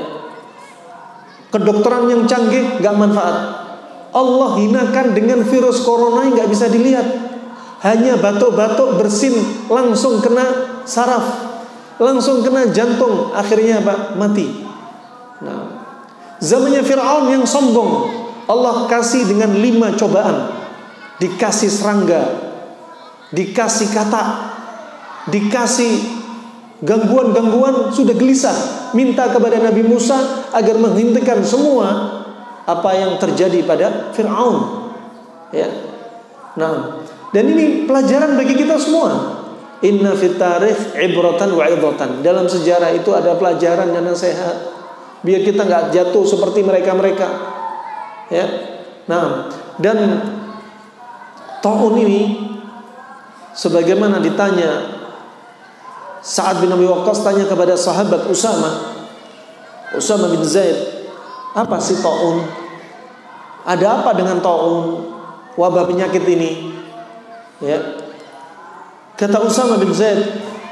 Kedokteran yang canggih nggak manfaat. Allah hinakan dengan virus corona yang nggak bisa dilihat. Hanya batuk-batuk bersin langsung kena saraf, langsung kena jantung, akhirnya apa? Mati. Nah, zamannya Fir'aun yang sombong, Allah kasih dengan 5 cobaan. Dikasih serangga, dikasih katak, dikasih gangguan-gangguan, sudah gelisah, minta kepada Nabi Musa agar menghentikan semua apa yang terjadi pada Fir'aun. Ya. Nah, dan ini pelajaran bagi kita semua. Inna fit tarikh ibratan wa idhatan. Dalam sejarah itu ada pelajaran dan nasihat. biar kita nggak jatuh seperti mereka-mereka. Ya. Nah, dan ta'un ini sebagaimana ditanya Sa'ad bin Abi Waqqas tanya kepada sahabat Usama bin Zaid, apa sih ta'un? Ada apa dengan ta'un? Wabah penyakit ini. Ya. Kata Usama bin Zaid,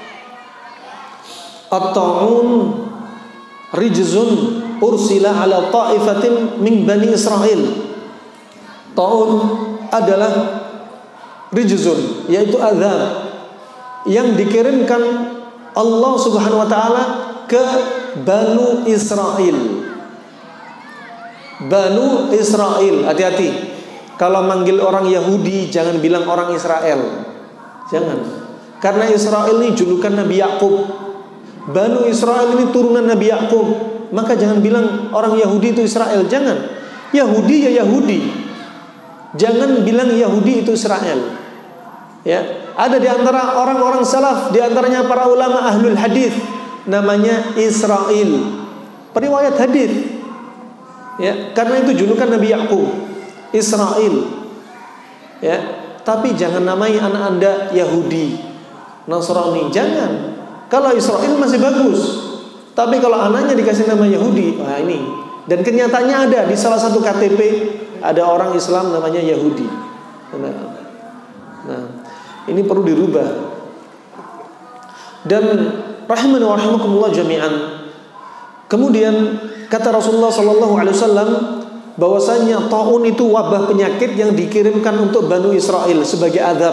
at-ta'un rijzun ursila ala ta'ifatin min bani Israel. Ta'un adalah rijzun, yaitu azab yang dikirimkan Allah Subhanahu wa taala ke Banu Israel. Banu Israel, hati-hati. Kalau manggil orang Yahudi jangan bilang orang Israel. Jangan. Karena Israel ini julukan Nabi Yakub. Banu Israel ini turunan Nabi Yakub. Maka jangan bilang orang Yahudi itu Israel. Jangan. Yahudi ya Yahudi. Jangan bilang Yahudi itu Israel. Ya, ada di antara orang-orang salaf, di antaranya para ulama ahlul hadis, namanya Israel. Periwayat hadis. Ya, karena itu julukan Nabi Yakub, Israel. Ya, tapi jangan namai anak Anda Yahudi, Nasrani, jangan. Kalau Israel masih bagus. Tapi kalau anaknya dikasih nama Yahudi, wah ini. Dan kenyataannya ada di salah satu KTP ada orang Islam namanya Yahudi. Nah, ini perlu dirubah. Dan rahimani wa rahimakumullah jami'an. Kemudian kata Rasulullah sallallahu alaihi wasallam bahwasanya taun itu wabah penyakit yang dikirimkan untuk Banu Israel sebagai azab.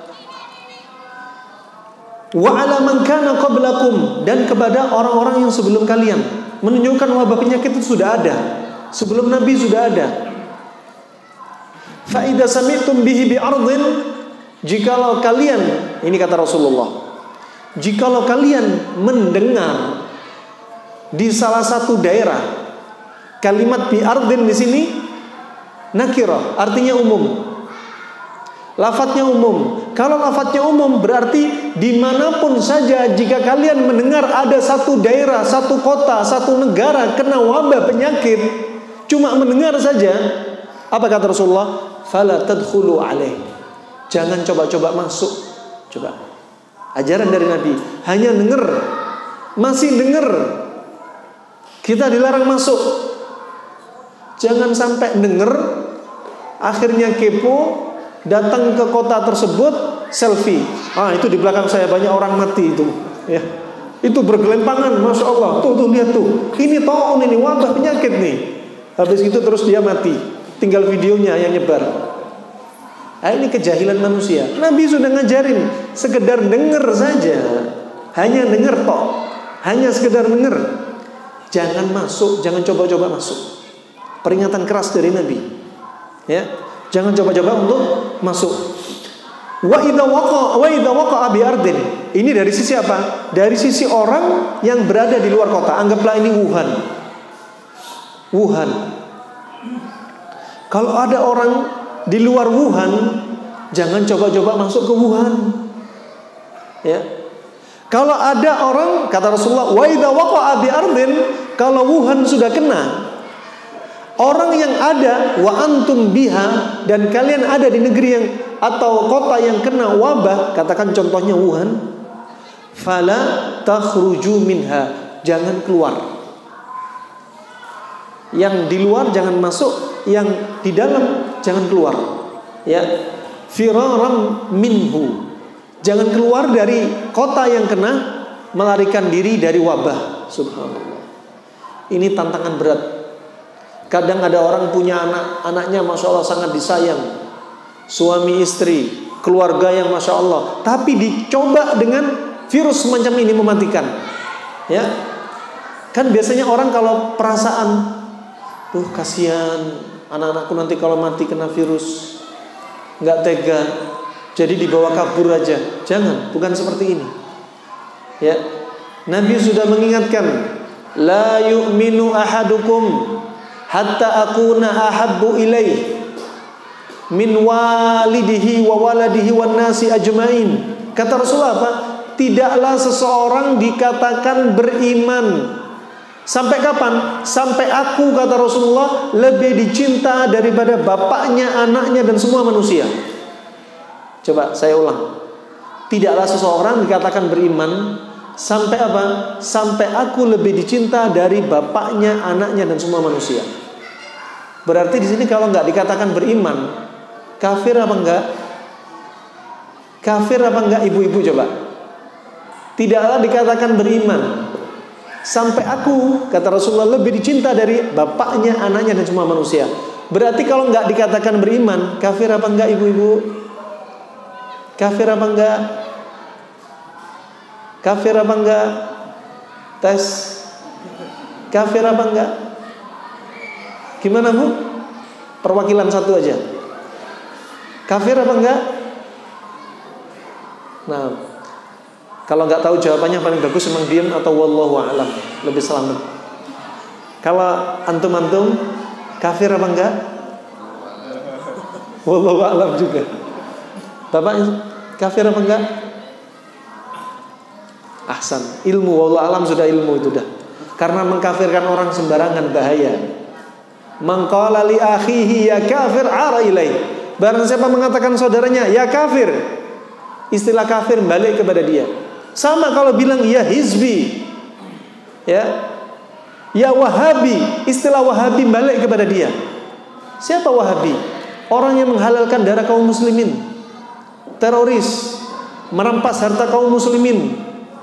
Wa ala man kana qablakum, dan kepada orang-orang yang sebelum kalian, menunjukkan wabah penyakit itu sudah ada. Sebelum Nabi sudah ada. Fa idza sami'tum bihi bi ardhin, jikalau kalian, ini kata Rasulullah, jikalau kalian mendengar di salah satu daerah, kalimat bi ardhin di sini nakirah, artinya umum. Lafadznya umum. Kalau lafadznya umum berarti dimanapun saja jika kalian mendengar ada satu daerah, satu kota, satu negara kena wabah penyakit, cuma mendengar saja, apa kata Rasulullah? Fala tadkhulu alaih. Jangan coba-coba masuk. Coba. Ajaran dari Nabi. Hanya dengar. Masih dengar. Kita dilarang masuk. Jangan sampai dengar, akhirnya kepo, datang ke kota tersebut, selfie. Itu di belakang saya banyak orang mati itu. Ya. Itu bergelimpangan, masya Allah. Tuh lihat tuh. Ini taun, ini wabah penyakit nih. Habis itu terus dia mati. Tinggal videonya yang nyebar. Ini kejahilan manusia. Nabi sudah ngajarin, sekedar dengar saja. Hanya dengar tok. Hanya sekedar dengar. Jangan masuk, jangan coba-coba masuk. Peringatan keras dari Nabi. Ya. Jangan coba-coba untuk masuk. Wa idza waqa'a bi ardin. Ini dari sisi apa? Dari sisi orang yang berada di luar kota. Anggaplah ini Wuhan. Kalau ada orang di luar Wuhan, jangan coba-coba masuk ke Wuhan. Ya. Kalau ada orang, kata Rasulullah, wa idza waqa'a bi ardin, kalau Wuhan sudah kena, orang yang ada wa antum biha, dan kalian ada di negeri yang atau kota yang kena wabah, katakan contohnya Wuhan, fala takhruju minha, jangan keluar. Yang di luar jangan masuk, yang di dalam jangan keluar. Ya, firaram minhu. Jangan keluar dari kota yang kena, melarikan diri dari wabah. Subhanallah. Ini tantangan berat. Kadang ada orang punya anak, anaknya masya Allah sangat disayang, suami istri, keluarga yang masya Allah, tapi dicoba dengan virus semacam ini mematikan. Ya, kan biasanya orang kalau perasaan, kasihan anak-anakku nanti kalau mati kena virus, nggak tega, jadi dibawa kabur aja. Jangan, bukan seperti ini. Ya, Nabi sudah mengingatkan, la yu'minu ahadukum hatta akuna ahabbu ilaih min walidihi wa waladihi wan nasi ajmain. Kata Rasulullah apa? Tidaklah seseorang dikatakan beriman Sampai kapan? Sampai aku, kata Rasulullah, lebih dicinta daripada bapaknya, anaknya, dan semua manusia. Coba saya ulang. Tidaklah seseorang dikatakan beriman sampai apa? Sampai aku lebih dicinta dari bapaknya, anaknya, dan semua manusia. Berarti di sini kalau nggak dikatakan beriman, kafir apa enggak? Kafir apa enggak ibu-ibu coba? Tidaklah dikatakan beriman sampai aku, kata Rasulullah, lebih dicinta dari bapaknya, anaknya, dan semua manusia. Berarti kalau nggak dikatakan beriman, kafir apa enggak ibu-ibu? Kafir apa enggak? Kafir apa enggak? Tes. Kafir apa enggak? Gimana Bu? Perwakilan satu aja. Kafir apa enggak? Nah, kalau nggak tahu jawabannya paling bagus memang diam atau wallahu a'lam, lebih selamat. Kalau antum-antum kafir apa enggak? Wallahu a'lam juga. Bapak kafir apa enggak? Ahsan. Ilmu wallahu a'lam sudah ilmu itu dah. Karena mengkafirkan orang sembarangan bahaya. Man qala li akhihi ya kafir ara ilai. Barang siapa mengatakan saudaranya ya kafir, istilah kafir balik kepada dia. Sama kalau bilang ya hizbi, ya wahabi, istilah wahabi balik kepada dia. Siapa wahabi? Orang yang menghalalkan darah kaum muslimin, teroris, merampas harta kaum muslimin,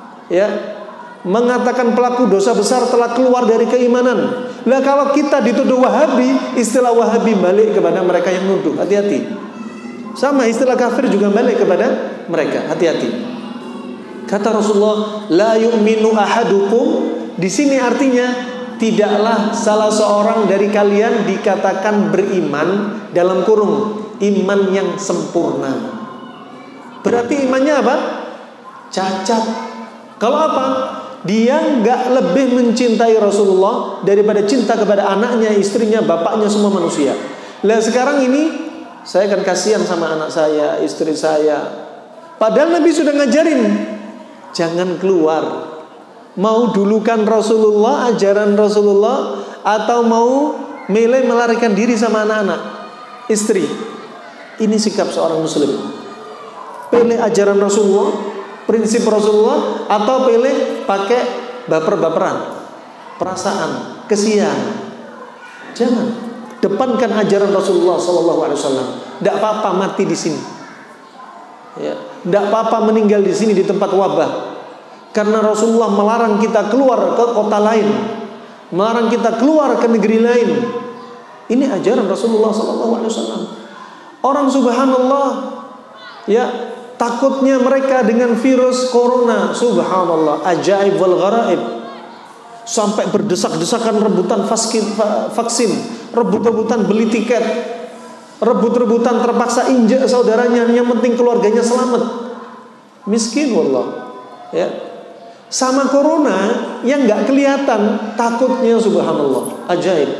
mengatakan pelaku dosa besar telah keluar dari keimanan. Lah kalau kita dituduh wahabi, istilah wahabi balik kepada mereka yang nuduh. Hati-hati. Sama istilah kafir juga balik kepada mereka. Hati-hati. Kata Rasulullah, la yu'minu ahadukum. Di sini artinya tidaklah salah seorang dari kalian dikatakan beriman dalam kurung iman yang sempurna. Berarti imannya apa? Cacat. Kalau apa? Dia nggak lebih mencintai Rasulullah daripada cinta kepada anaknya, istrinya, bapaknya, semua manusia. Lah sekarang ini saya akan kasihan sama anak saya, istri saya. Padahal Nabi sudah ngajarin, jangan keluar. Mau dulukan Rasulullah, ajaran Rasulullah, atau mau milih melarikan diri sama anak-anak, istri. Ini sikap seorang muslim. Pilih ajaran Rasulullah, prinsip Rasulullah, atau pilih pakai baper-baperan, perasaan, kesian. Jangan. Depankan ajaran Rasulullah SAW. Tidak apa-apa mati di sini. Tidak apa-apa meninggal di sini di tempat wabah. Karena Rasulullah melarang kita keluar ke kota lain, melarang kita keluar ke negeri lain. Ini ajaran Rasulullah SAW. Orang subhanallah, takutnya mereka dengan virus corona. Subhanallah, ajaib wal gharaib. Sampai berdesak-desakan rebutan vaksin, rebut-rebutan beli tiket, rebut-rebutan terpaksa injak saudaranya, yang penting keluarganya selamat. Miskin wallah. Sama corona yang nggak kelihatan, takutnya subhanallah, ajaib.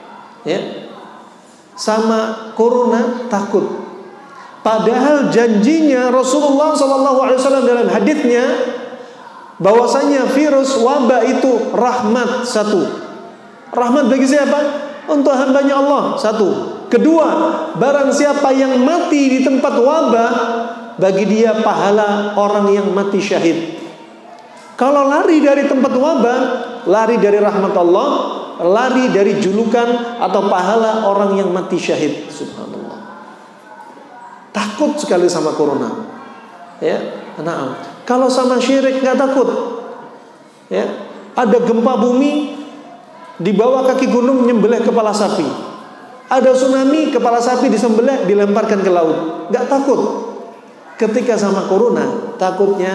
Sama corona takut. Padahal janjinya Rasulullah SAW dalam haditsnya bahwasanya virus wabah itu rahmat. Satu, rahmat bagi siapa? Untuk hambanya Allah. Satu. Kedua, barang siapa yang mati di tempat wabah, bagi dia pahala orang yang mati syahid. Kalau lari dari tempat wabah, lari dari rahmat Allah, lari dari julukan atau pahala orang yang mati syahid. Subhanallah. Takut sekali sama corona. Kalau sama syirik nggak takut. Ada gempa bumi, di bawah kaki gunung nyembelih kepala sapi. Ada tsunami, kepala sapi disembelih, dilemparkan ke laut. Nggak takut. Ketika sama corona, takutnya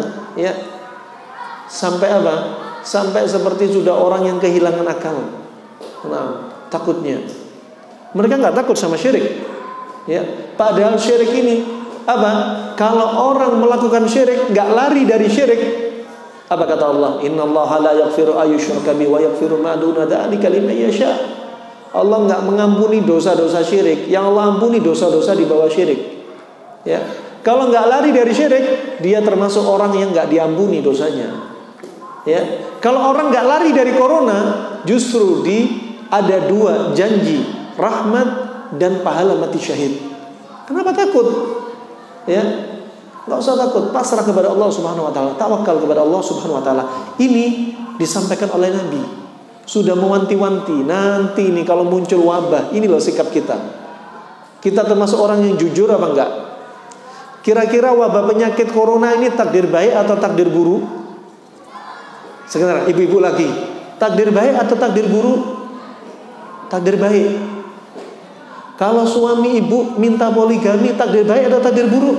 sampai apa? Sampai seperti sudah orang yang kehilangan akal. Takutnya. Mereka nggak takut sama syirik. Padahal syirik ini apa? Kalau orang melakukan syirik nggak lari dari syirik, apa kata Allah? Innallaha la yaghfiru ayyushraka bihi wa yaghfiru ma duna dzalika liman yasha. Allah nggak mengampuni dosa-dosa syirik. Yang Allah ampuni dosa-dosa di bawah syirik. Kalau nggak lari dari syirik, dia termasuk orang yang nggak diampuni dosanya. Ya, kalau orang nggak lari dari corona, justru ada 2 janji, rahmat dan pahala mati syahid. Kenapa takut? Ya, nggak usah takut, pasrah kepada Allah Subhanahu Wa Taala, tawakal kepada Allah Subhanahu Wa Taala. Ini disampaikan oleh Nabi, sudah mewanti-wanti. Nanti nih kalau muncul wabah, ini loh sikap kita. Kita termasuk orang yang jujur apa enggak? Kira-kira wabah penyakit corona ini takdir baik atau takdir buruk? Sekarang ibu-ibu lagi, takdir baik atau takdir buruk? Takdir baik. Kalau suami ibu minta poligami, takdir baik atau takdir buruk?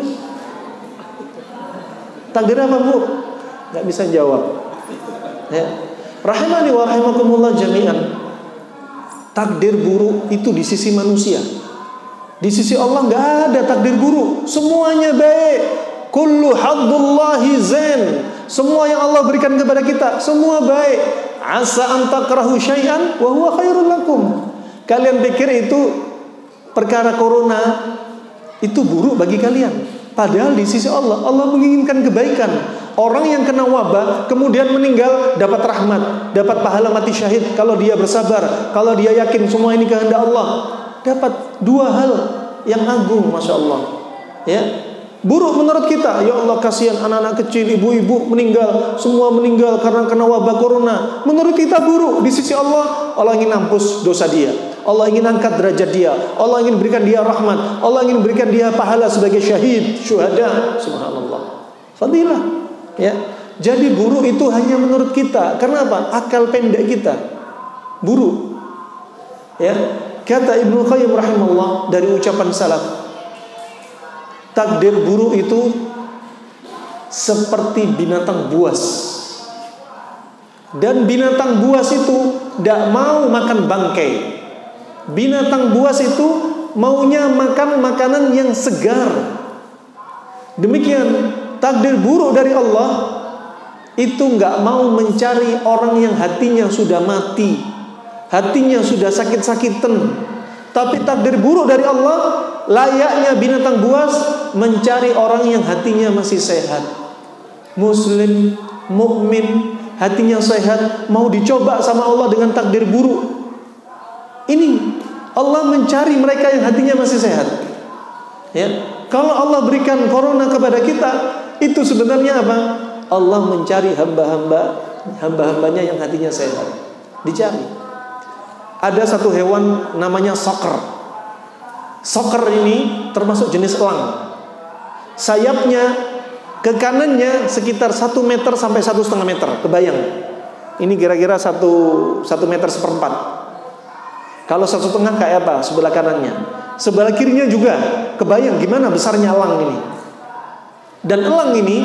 Takdir apa, Bu? Gak bisa jawab. Ya. Rahimani wa rahimakumullah jami'an. Takdir buruk itu di sisi manusia. Di sisi Allah gak ada takdir buruk. Semuanya baik. Kullu haddullahi zain. Semua yang Allah berikan kepada kita, semua baik. Asa an takrahu syai'an wa huwa khairul lakum. Kalian pikir itu perkara corona itu buruk bagi kalian, padahal di sisi Allah, Allah menginginkan kebaikan. Orang yang kena wabah kemudian meninggal dapat rahmat, dapat pahala mati syahid kalau dia bersabar, kalau dia yakin semua ini kehendak Allah. Dapat 2 hal yang agung, Masya Allah. Ya, buruk menurut kita, ya Allah kasihan anak-anak kecil, ibu-ibu meninggal, semua meninggal karena kena wabah corona. Menurut kita buruk, di sisi Allah, Allah ingin hapus dosa dia, Allah ingin angkat derajat dia, Allah ingin berikan dia rahmat, Allah ingin berikan dia pahala sebagai syahid, syuhada. Subhanallah, fadilah. Ya, jadi buruk itu hanya menurut kita. Karena apa? Akal pendek kita buruk. Ya, kata Ibnu Qayyim rahimahullah dari ucapan salaf, takdir buruk itu seperti binatang buas. Dan binatang buas itu tidak mau makan bangkai. Binatang buas itu maunya makan makanan yang segar. Demikian takdir buruk dari Allah itu nggak mau mencari orang yang hatinya sudah mati, hatinya sudah sakit-sakitan. Tapi takdir buruk dari Allah, layaknya binatang buas mencari orang yang hatinya masih sehat, muslim, mukmin, hatinya sehat, mau dicoba sama Allah dengan takdir buruk. Ini Allah mencari mereka yang hatinya masih sehat. Ya, kalau Allah berikan corona kepada kita, itu sebenarnya apa? Allah mencari hamba-hambanya yang hatinya sehat. Dicari. Ada satu hewan namanya soker. Soker ini termasuk jenis elang. Sayapnya ke kanannya sekitar 1 meter sampai 1,5 meter. Kebayang? Ini kira-kira 1 meter seperempat. Kalau 1,5 kayak apa? Sebelah kanannya. Sebelah kirinya juga. Kebayang gimana besarnya elang ini. Dan elang ini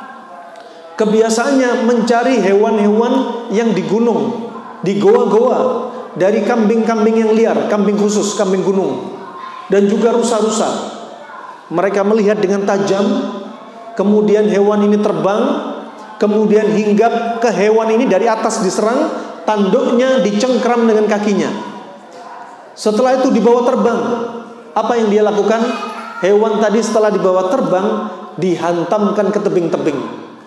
kebiasaannya mencari hewan-hewan yang di gunung, di goa-goa. Dari kambing-kambing yang liar, kambing khusus, kambing gunung, dan juga rusa-rusa. Mereka melihat dengan tajam. Kemudian hewan ini terbang, kemudian hinggap ke hewan ini dari atas diserang, tanduknya dicengkram dengan kakinya. Setelah itu dibawa terbang. Apa yang dia lakukan? Hewan tadi setelah dibawa terbang dihantamkan ke tebing-tebing.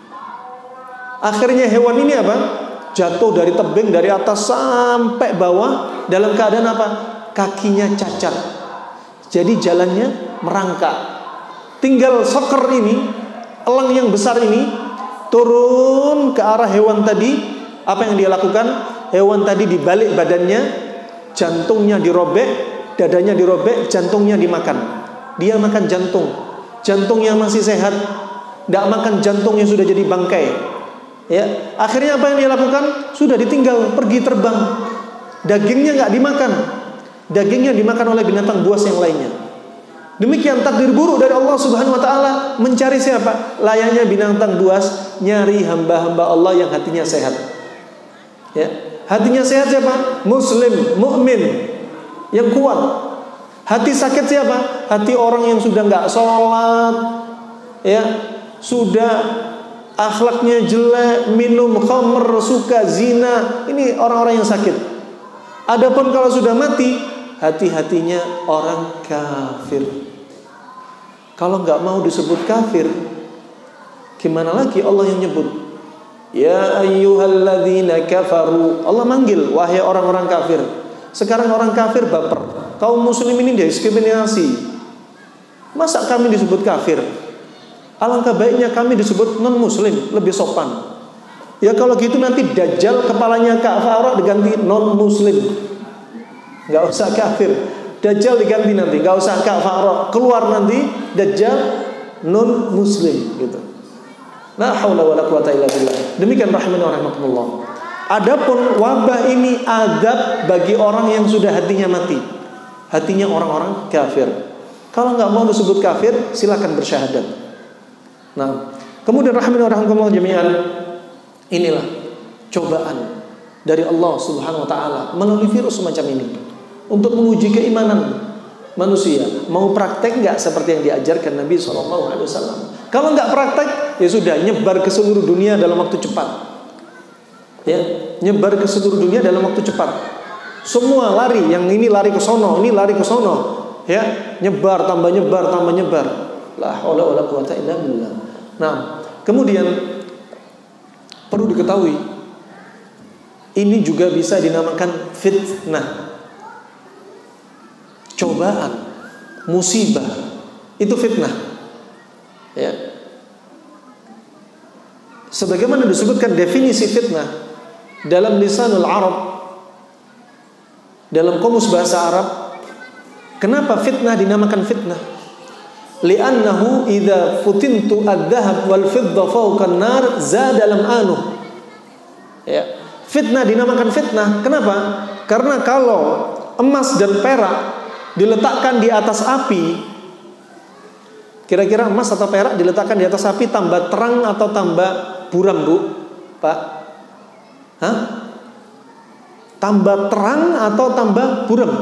Akhirnya hewan ini apa? Jatuh dari tebing, dari atas sampai bawah dalam keadaan apa? Kakinya cacat. Jadi jalannya merangkak. Tinggal soker ini, elang yang besar ini, turun ke arah hewan tadi. Apa yang dia lakukan? Hewan tadi dibalik badannya, jantungnya dirobek, dadanya dirobek, jantungnya dimakan. Dia makan jantung. Jantung yang masih sehat, tidak makan jantung yang sudah jadi bangkai. Ya, akhirnya apa yang dia lakukan? Sudah ditinggal pergi terbang. Dagingnya nggak dimakan. Dagingnya dimakan oleh binatang buas yang lainnya. Demikian takdir buruk dari Allah Subhanahu Wa Taala mencari siapa? Layaknya binatang buas nyari hamba-hamba Allah yang hatinya sehat. Ya, hatinya sehat siapa? Muslim, mukmin, yang kuat. Hati sakit siapa? Hati orang yang sudah nggak sholat, ya, sudah akhlaknya jelek, minum khamr, suka zina. Ini orang-orang yang sakit. Adapun kalau sudah mati, hati-hatinya orang kafir. Kalau nggak mau disebut kafir, gimana lagi Allah yang nyebut? Ya ayyuhalladzina kafaru. Allah manggil, wahai orang-orang kafir. Sekarang orang kafir baper. Kaum muslimin ini diskriminasi. Masa kami disebut kafir? Alangkah baiknya kami disebut non-muslim, lebih sopan. Ya kalau gitu nanti Dajjal kepalanya kafir diganti non-muslim. Gak usah kafir. Dajjal diganti nanti, gak usah kafir. Keluar nanti Dajjal non-muslim gitu. La haula wala quwata illa billah. Demikian rahimani wa rahmatullah. Adapun wabah ini adab bagi orang yang sudah hatinya mati. Hatinya orang-orang kafir. Kalau nggak mau disebut kafir, silakan bersyahadat. Nah, kemudian rahimani wa rahmatullah jami'an. Inilah cobaan dari Allah Subhanahu wa taala melalui virus semacam ini untuk menguji keimanan manusia. Mau praktek nggak seperti yang diajarkan Nabi SAW? Kalau nggak praktek, ya sudah nyebar ke seluruh dunia dalam waktu cepat. Ya, nyebar ke seluruh dunia dalam waktu cepat. Semua lari, yang ini lari ke sono, ini lari ke sono. Ya, nyebar, tambah nyebar, tambah nyebar. La haula wala quwata illa billah. Nah, kemudian perlu diketahui, ini juga bisa dinamakan fitnah. Cobaan, musibah, itu fitnah. Ya. Sebagaimana disebutkan definisi fitnah dalam lisanul Arab, dalam kamus bahasa Arab, kenapa fitnah dinamakan fitnah? Li'annahu idza futintu ad-dhahab wal fidda fawqa an-nar zada lam'anuh. Ya. Fitnah dinamakan fitnah. Kenapa? Karena kalau emas dan perak diletakkan di atas api, kira-kira emas atau perak diletakkan di atas api tambah terang atau tambah buram, Bu? Pak? Hah? Tambah terang atau tambah buram?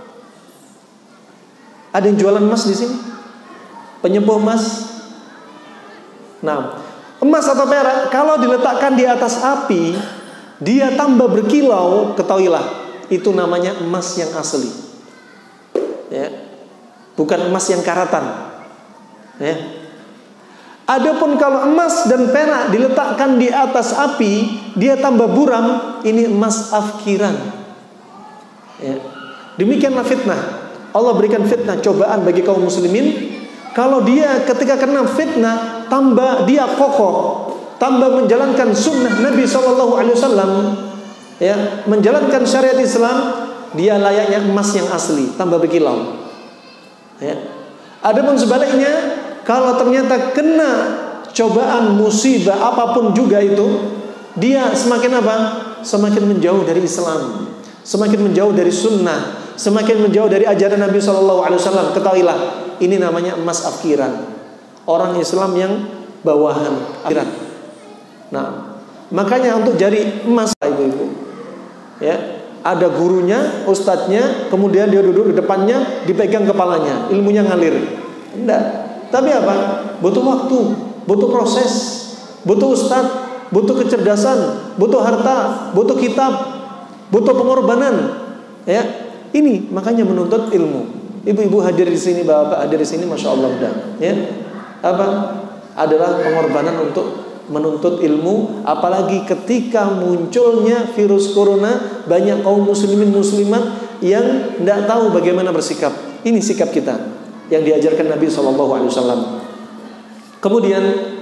Ada yang jualan emas di sini? Penyembuh emas? Nah, emas atau perak kalau diletakkan di atas api, dia tambah berkilau, ketahuilah, itu namanya emas yang asli. Ya. Bukan emas yang karatan. Ya. Adapun kalau emas dan perak diletakkan di atas api, dia tambah buram, ini emas afkiran. Ya. Demikianlah fitnah. Allah berikan fitnah, cobaan bagi kaum muslimin. Kalau dia ketika kena fitnah, tambah dia kokoh, tambah menjalankan sunnah Nabi SAW, ya, menjalankan syariat Islam, dia layaknya emas yang asli, tambah berkilau. Ya. Adapun sebaliknya, kalau ternyata kena cobaan, musibah apapun juga itu, dia semakin apa? Semakin menjauh dari Islam, semakin menjauh dari sunnah, semakin menjauh dari ajaran Nabi SAW. Ketahuilah, ini namanya emas afkiran, orang Islam yang bawahan akhiran. Nah, makanya untuk jari emas, ibu-ibu, ya, ada gurunya, ustadznya, kemudian dia duduk di depannya, dipegang kepalanya, ilmunya ngalir. Enggak. Tapi apa? Butuh waktu, butuh proses, butuh ustadz, butuh kecerdasan, butuh harta, butuh kitab, butuh pengorbanan. Ya, ini makanya menuntut ilmu. Ibu-ibu hadir di sini, bapak hadir di sini, masya Allah udah. Ya, apa? Adalah pengorbanan untuk menuntut ilmu, apalagi ketika munculnya virus corona, banyak kaum muslimin muslimat yang tidak tahu bagaimana bersikap. Ini sikap kita yang diajarkan Nabi SAW. Kemudian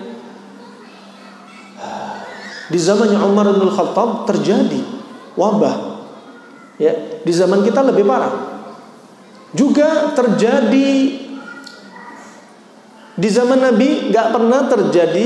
di zamannya Umar bin Khattab terjadi wabah. Ya, di zaman kita lebih parah. Juga terjadi di zaman Nabi, nggak pernah terjadi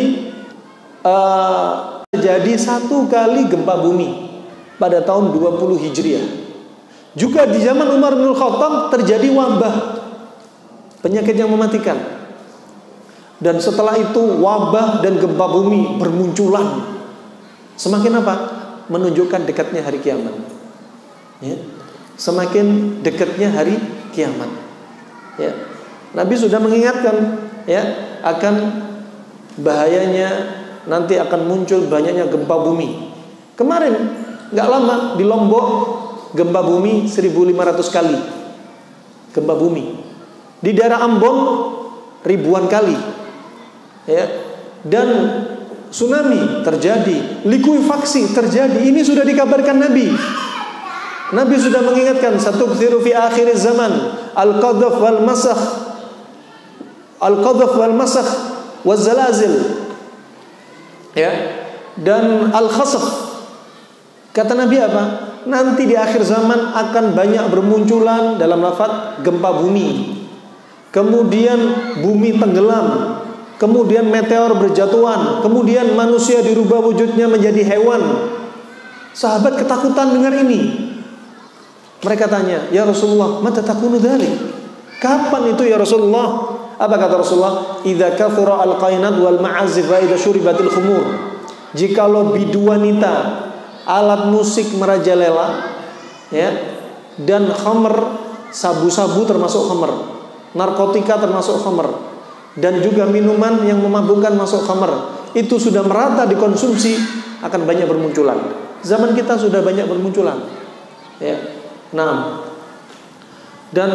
satu kali gempa bumi pada tahun 20 Hijriah. Juga di zaman Umar bin Khattab terjadi wabah, penyakit yang mematikan. Dan setelah itu wabah dan gempa bumi bermunculan. Semakin apa? Menunjukkan dekatnya hari kiamat. Ya. Semakin dekatnya hari kiamat. Ya. Nabi sudah mengingatkan, ya, akan bahayanya nanti akan muncul banyaknya gempa bumi. Kemarin nggak lama di Lombok gempa bumi 1.500 kali. Gempa bumi. Di daerah Ambon ribuan kali. Ya. Dan tsunami terjadi, likuifaksi terjadi. Ini sudah dikabarkan Nabi. Nabi sudah mengingatkan, satukthiru fi akhir zaman al-qadhaf wal masakh, al-qadhaf wal masakh wal zalazil, ya, dan al-khasaf. Kata Nabi apa? Nanti di akhir zaman akan banyak bermunculan dalam lafaz gempa bumi, kemudian bumi tenggelam, kemudian meteor berjatuhan, kemudian manusia dirubah wujudnya menjadi hewan. Sahabat ketakutan dengar ini. Mereka tanya, ya Rasulullah, mata takunu dzalik? Kapan itu ya Rasulullah? Apa kata Rasulullah? Idza kathura al-qainat wal ma'azif wa idza syuribatil khumur. Jikalau bidu wanita, alat musik merajalela, ya, dan khamr, sabu-sabu termasuk khamr, narkotika termasuk khamr, dan juga minuman yang memabukkan masuk khamr, itu sudah merata dikonsumsi, akan banyak bermunculan. Zaman kita sudah banyak bermunculan, ya. Nah, dan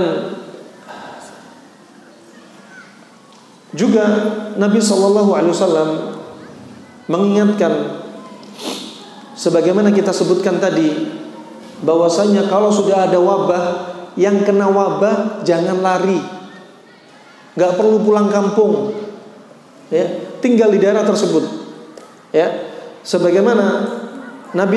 juga Nabi SAW mengingatkan, sebagaimana kita sebutkan tadi, bahwasanya kalau sudah ada wabah, yang kena wabah jangan lari, nggak perlu pulang kampung, ya, tinggal di daerah tersebut, ya. Sebagaimana Nabi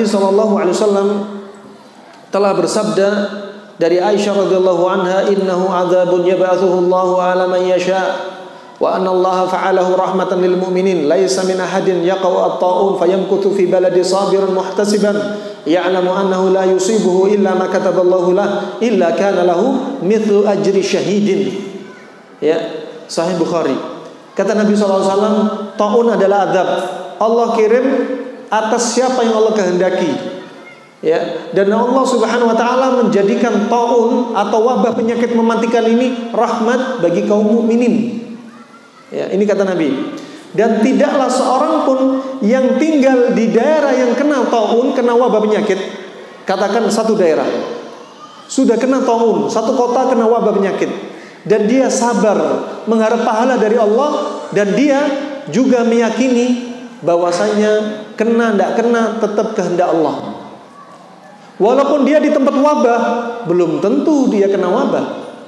SAW telah bersabda dari Aisyah radhiyallahu anha, innahu adzabun yab'atsuhu Allahu 'ala man yasha' wa anna Allah fa'alahu rahmatan lil mu'minin laisa min ahadin yaqau at-ta'un fayamkuthu fi baladi sabiran muhtasiban ya'lamu annahu la yusibuhu illa ma kataballahu lah illa kana lahu mithlu ajri syahidin. Ya, Sahih Bukhari. Kata Nabi SAW, ta'un adalah azab Allah kirim atas siapa yang Allah kehendaki, ya, dan Allah Subhanahu wa taala menjadikan ta'un atau wabah penyakit mematikan ini rahmat bagi kaum mukminin. Ya, ini kata Nabi. Dan tidaklah seorang pun yang tinggal di daerah yang kena ta'un, kena wabah penyakit. Katakan satu daerah sudah kena ta'un, satu kota kena wabah penyakit, dan dia sabar mengharap pahala dari Allah, dan dia juga meyakini bahwasanya kena tidak kena tetap kehendak Allah. Walaupun dia di tempat wabah, belum tentu dia kena wabah,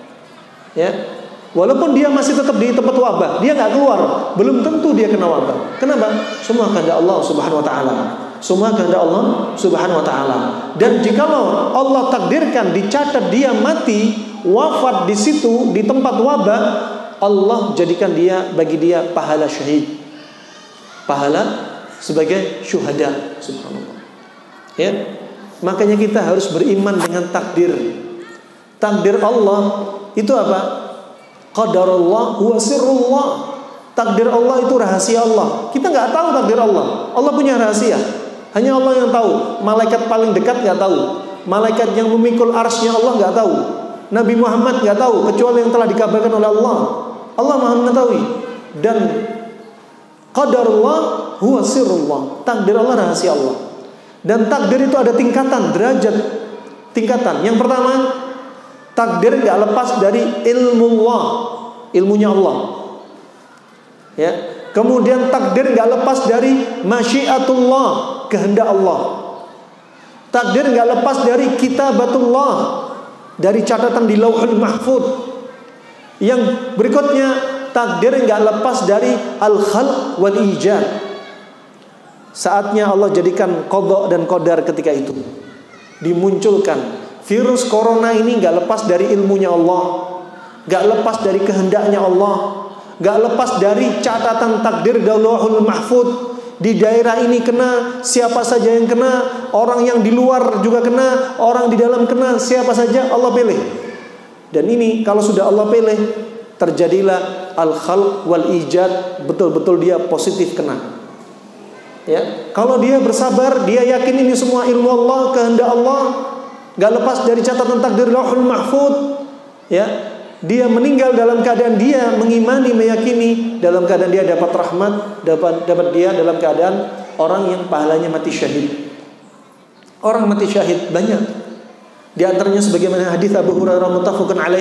ya. Walaupun dia masih tetap di tempat wabah, dia nggak keluar, belum tentu dia kena wabah. Kenapa? Semua kehendak Allah Subhanahu wa taala. Semua kehendak Allah Subhanahu wa taala. Dan jikalau Allah takdirkan dicatat dia mati, wafat di situ di tempat wabah, Allah jadikan dia, bagi dia pahala syahid, pahala sebagai syuhada. Subhanallah. Ya. Makanya kita harus beriman dengan takdir. Takdir Allah itu apa? Qadarullah huwa sirrullah. Takdir Allah itu rahasia Allah. Kita nggak tahu takdir Allah. Allah punya rahasia, hanya Allah yang tahu. Malaikat paling dekat nggak tahu. Malaikat yang memikul arsy-Nya Allah nggak tahu. Nabi Muhammad nggak tahu, kecuali yang telah dikabarkan oleh Allah. Allah Maha mengetahui. Dan qadarullah huwa sirrullah. Takdir Allah rahasia Allah. Dan takdir itu ada tingkatan, derajat, tingkatan. Yang pertama, takdir nggak lepas dari ilmu Allah, ilmunya Allah. Ya. Kemudian takdir nggak lepas dari masyiatullah, kehendak Allah. Takdir nggak lepas dari kitabatullah, dari catatan di Lauhul Mahfuz. Yang berikutnya, takdir nggak lepas dari al-khalq wal ijad. Saatnya Allah jadikan qada dan qadar ketika itu. Dimunculkan virus corona ini nggak lepas dari ilmunya Allah, nggak lepas dari kehendaknya Allah, nggak lepas dari catatan takdir Lauhul Mahfuz. Di daerah ini kena, siapa saja yang kena, orang yang di luar juga kena, orang di dalam kena, siapa saja Allah pilih. Dan ini kalau sudah Allah pilih, terjadilah al-khalq wal ijad, betul-betul dia positif kena. Ya, kalau dia bersabar, dia yakin ini semua ilmu Allah, kehendak Allah, gak lepas dari catatan takdir Lauhul Mahfuz, ya, dia meninggal dalam keadaan dia mengimani, meyakini, dalam keadaan dia dapat rahmat, dapat dia dalam keadaan orang yang pahalanya mati syahid. Orang mati syahid banyak. Di antaranya sebagaimana hadis Abu Hurairah muttafaqun alaih,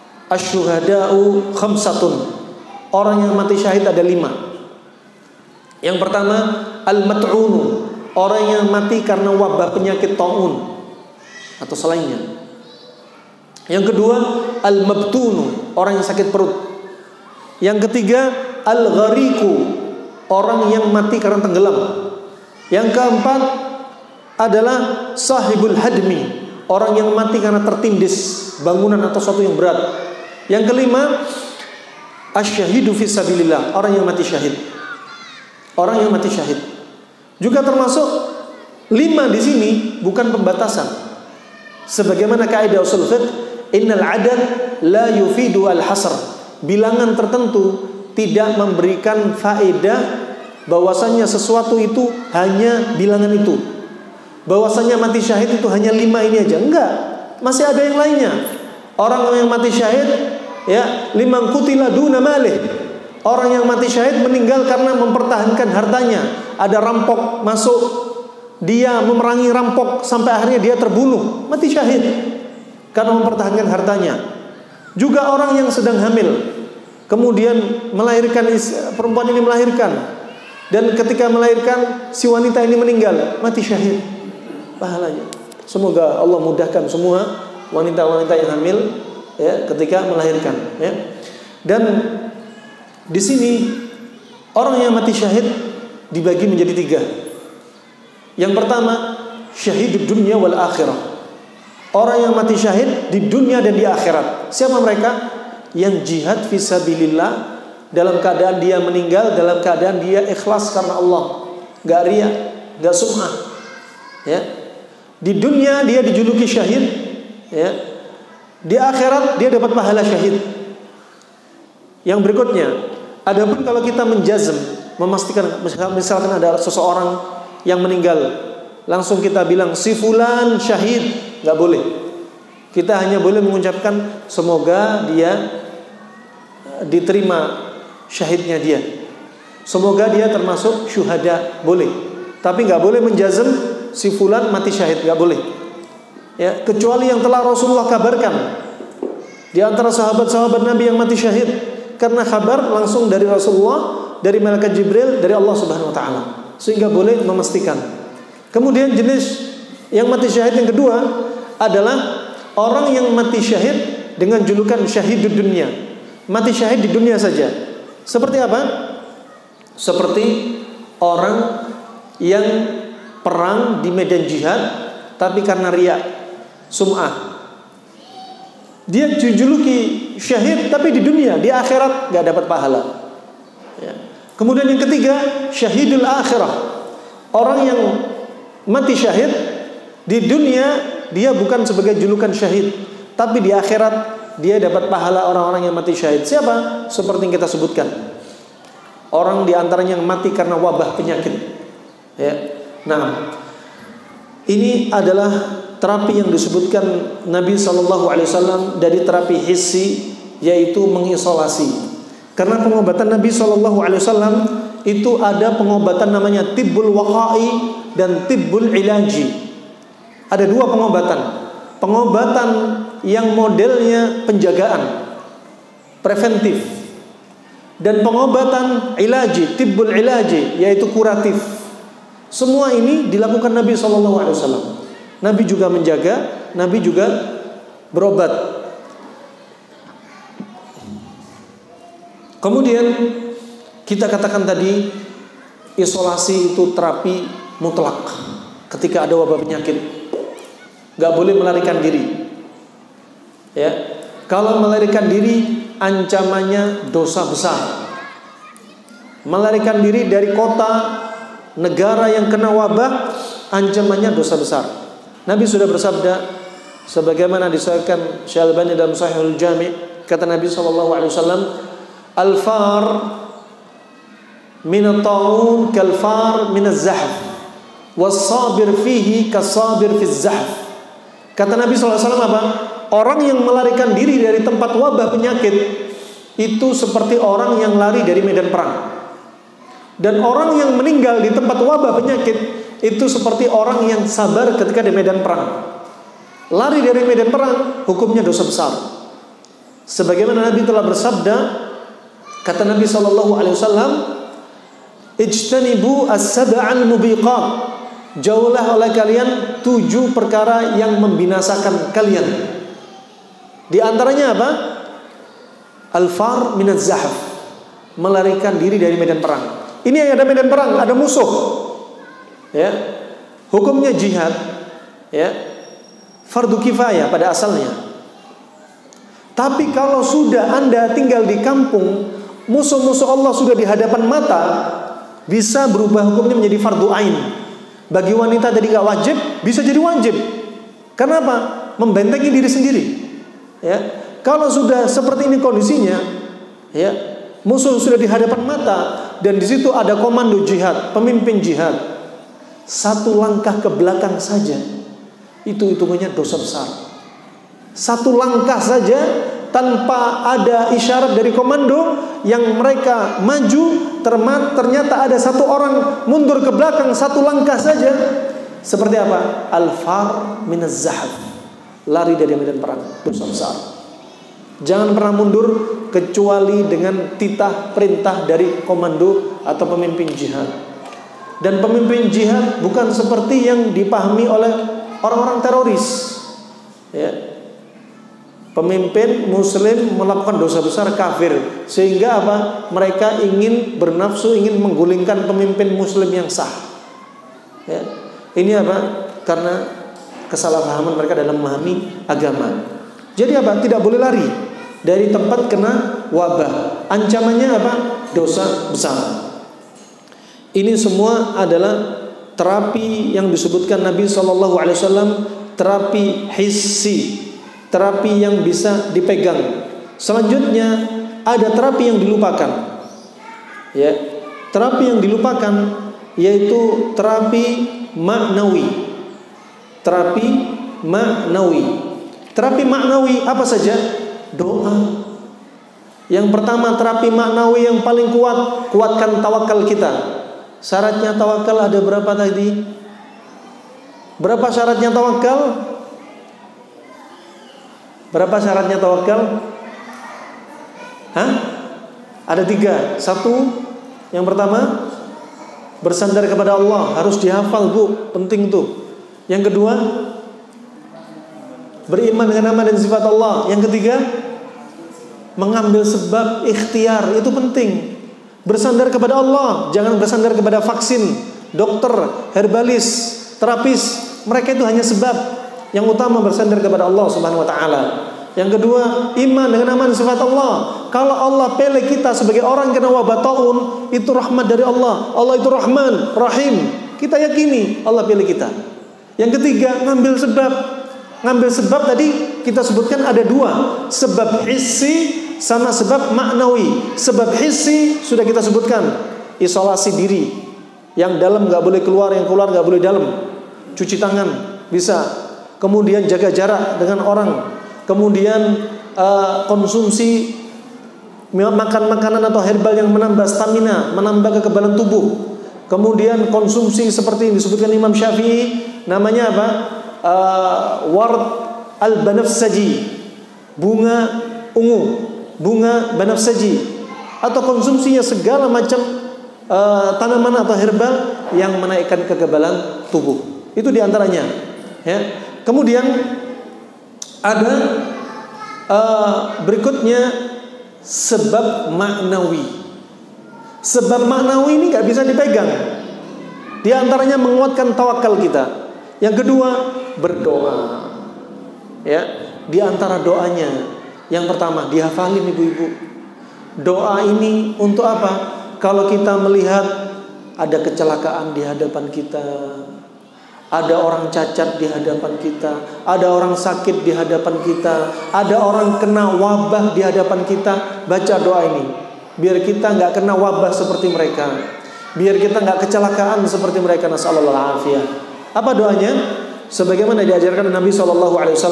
asy-syuhada'u khamsatun. Orang yang mati syahid ada 5. Yang pertama, al-mat'unu, orang yang mati karena wabah penyakit taun atau selainnya. Yang kedua, al-mabtunu, orang yang sakit perut. Yang ketiga, al-ghariku, orang yang mati karena tenggelam. Yang keempat adalah sahibul hadmi, orang yang mati karena tertindis bangunan atau sesuatu yang berat. Yang kelima, asy-syahidu fisabilillah, orang yang mati syahid. Orang yang mati syahid. Juga termasuk 5 di sini bukan pembatasan. Sebagaimana kaidah usul fiqh, innal adad la yufidu al-hasr. Bilangan tertentu tidak memberikan faedah bahwasanya sesuatu itu hanya bilangan itu. Bahwasanya mati syahid itu hanya 5 ini aja. Enggak, masih ada yang lainnya. Orang yang mati syahid, ya, liman qutila duna malih. Orang yang mati syahid meninggal karena mempertahankan hartanya. Ada rampok masuk, dia memerangi rampok sampai akhirnya dia terbunuh, mati syahid karena mempertahankan hartanya. Juga orang yang sedang hamil, kemudian melahirkan, perempuan ini melahirkan, dan ketika melahirkan si wanita ini meninggal, mati syahid pahalanya. Semoga Allah mudahkan semua wanita-wanita yang hamil, ya, ketika melahirkan, ya. Dan di sini orang yang mati syahid dibagi menjadi 3. Yang pertama, syahidud dunya wal akhirah. Orang yang mati syahid di dunia dan di akhirat. Siapa mereka? Yang jihad fisabilillah, dalam keadaan dia meninggal dalam keadaan dia ikhlas karena Allah, enggak riya, enggak sum'ah. Ya. Di dunia dia dijuluki syahid, ya. Di akhirat dia dapat pahala syahid. Yang berikutnya, adapun kalau kita menjazm, memastikan misalkan ada seseorang yang meninggal, langsung kita bilang si fulan syahid, enggak boleh. Kita hanya boleh mengucapkan semoga dia diterima syahidnya dia. Semoga dia termasuk syuhada, boleh. Tapi enggak boleh menjazm si fulan mati syahid, enggak boleh. Ya, kecuali yang telah Rasulullah kabarkan. Di antara sahabat-sahabat Nabi yang mati syahid karena kabar langsung dari Rasulullah, dari malaikat Jibril, dari Allah Subhanahu wa taala, sehingga boleh memastikan. Kemudian jenis yang mati syahid yang kedua adalah orang yang mati syahid dengan julukan syahidud dunya. Mati syahid di dunia saja. Seperti apa? Seperti orang yang perang di medan jihad tapi karena riya, sum'ah. Dia dijuluki syahid tapi di dunia, di akhirat gak dapat pahala, ya. Kemudian yang ketiga, syahidul akhirah. Orang yang mati syahid di dunia dia bukan sebagai julukan syahid, tapi di akhirat dia dapat pahala orang-orang yang mati syahid. Siapa? Seperti yang kita sebutkan. Orang diantaranya yang mati karena wabah penyakit, ya. Nah, ini adalah terapi yang disebutkan Nabi SAW dari terapi hissi, yaitu mengisolasi. Karena pengobatan Nabi SAW itu ada pengobatan namanya tibbul waqai dan tibbul ilaji. Ada 2 pengobatan. Pengobatan yang modelnya penjagaan, preventif, dan pengobatan ilaji, tibbul ilaji, yaitu kuratif. Semua ini dilakukan Nabi SAW. Nabi juga menjaga, Nabi juga berobat. Kemudian kita katakan tadi, isolasi itu terapi mutlak. Ketika ada wabah penyakit, gak boleh melarikan diri, ya. Kalau melarikan diri, ancamannya dosa besar. Melarikan diri dari kota, negara yang kena wabah, ancamannya dosa besar. Nabi sudah bersabda, sebagaimana disahkan Syekh Albani dalam Sahihul Jami', kata Nabi SAW, al-far min at-ta'un kal-far min az-zahf, was-sabir fihi kas-sabir fi az-zahf. Kata Nabi SAW apa? Orang yang melarikan diri dari tempat wabah penyakit itu seperti orang yang lari dari medan perang. Dan orang yang meninggal di tempat wabah penyakit itu seperti orang yang sabar ketika di medan perang. Lari dari medan perang hukumnya dosa besar. Sebagaimana Nabi telah bersabda, kata Nabi SAW, Ijtanibu as-sab'al mubiqat. Jauhlah oleh kalian 7 perkara yang membinasakan kalian. Di antaranya apa? Al-far minaz zahf, melarikan diri dari medan perang. Ini ada medan perang, ada musuh. Ya. Hukumnya jihad, ya. Fardu kifayah pada asalnya. Tapi kalau sudah Anda tinggal di kampung, musuh-musuh Allah sudah di hadapan mata, bisa berubah hukumnya menjadi fardu ain. Bagi wanita tadi gak wajib, bisa jadi wajib. Kenapa? Membentengi diri sendiri. Ya, kalau sudah seperti ini kondisinya, ya, musuh sudah di hadapan mata dan di situ ada komando jihad, pemimpin jihad, 1 langkah ke belakang saja, itu hitungannya dosa besar. 1 langkah saja tanpa ada isyarat dari komando yang mereka maju, ternyata ada 1 orang mundur ke belakang 1 langkah saja. Seperti apa? Al-far minaz zahf, lari dari medan perang, dosa besar. Jangan pernah mundur kecuali dengan titah perintah dari komando atau pemimpin jihad. Dan pemimpin jihad bukan seperti yang dipahami oleh orang-orang teroris. Ya. Pemimpin muslim melakukan dosa besar, kafir, sehingga apa? Mereka ingin bernafsu, ingin menggulingkan pemimpin muslim yang sah. Ya. Ini apa? Karena kesalahpahaman mereka dalam memahami agama. Jadi apa? Tidak boleh lari dari tempat kena wabah. Ancamannya apa? Dosa besar. Ini semua adalah terapi yang disebutkan Nabi SAW, terapi hissi, terapi yang bisa dipegang. Selanjutnya ada terapi yang dilupakan. Ya, terapi yang dilupakan yaitu terapi maknawi. Terapi maknawi. Terapi maknawi apa saja? Doa. Yang pertama, terapi maknawi yang paling kuat, kuatkan tawakal kita. Syaratnya tawakal ada berapa tadi? Berapa syaratnya tawakal? Berapa syaratnya tawakal? Hah? Ada 3. 1, yang pertama, bersandar kepada Allah. Harus dihafal, Bu, penting tuh. Yang kedua, beriman dengan nama dan sifat Allah. Yang ketiga, mengambil sebab ikhtiar. Itu penting. Bersandar kepada Allah, jangan bersandar kepada vaksin, dokter, herbalis, terapis. Mereka itu hanya sebab. Yang utama bersandar kepada Allah Subhanahu wa taala. Yang kedua, iman dengan nama dan sifat Allah. Kalau Allah pilih kita sebagai orang kena wabah taun, itu rahmat dari Allah. Allah itu Rahman, Rahim. Kita yakini Allah pilih kita. Yang ketiga, ngambil sebab. Ngambil sebab tadi kita sebutkan ada 2, sebab hissi sama sebab maknawi. Sebab hissi sudah kita sebutkan, isolasi diri, yang dalam nggak boleh keluar, yang keluar nggak boleh dalam. Cuci tangan bisa, kemudian jaga jarak dengan orang, kemudian konsumsi makan makanan atau herbal yang menambah stamina, menambah kekebalan tubuh. Kemudian konsumsi seperti yang disebutkan Imam Syafi'i, namanya apa? Ward al-banafsaji, bunga ungu, bunga banafsaji, atau konsumsinya segala macam tanaman atau herbal yang menaikkan kekebalan tubuh. Itu diantaranya. Ya. Kemudian ada berikutnya sebab maknawi. Sebab maknawi ini nggak bisa dipegang. Di antaranya menguatkan tawakal kita. Yang kedua, berdoa. Ya, di antara doanya, yang pertama dihafalin ibu-ibu. Doa ini untuk apa? Kalau kita melihat ada kecelakaan di hadapan kita, ada orang cacat di hadapan kita, ada orang sakit di hadapan kita, ada orang kena wabah di hadapan kita, baca doa ini. Biar kita nggak kena wabah seperti mereka, biar kita nggak kecelakaan seperti mereka. Nasallallahu alaihi. Apa doanya? Sebagaimana diajarkan Nabi SAW,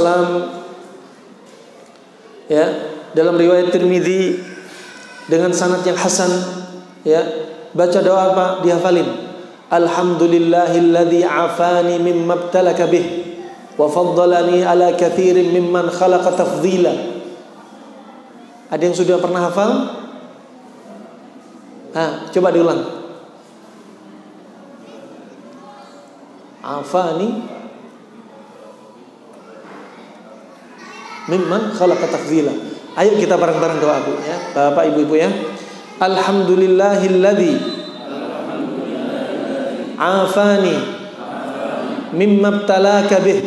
ya, dalam riwayat Tirmidzi dengan sanad yang hasan, ya, baca doa apa? Dihafalin. Alhamdulillahilladzi afani mimma ibtalaka bih wa faddalani ala katsirin mimman khalaqa tafdhila. Ada yang sudah pernah hafal? Coba diulang. afani mimman khalaqa tafdhila. Ayo kita bareng-bareng doa Bu ya, Bapak Ibu-ibu ya. Alhamdulillahilladzi afani mimma ibtalaka bih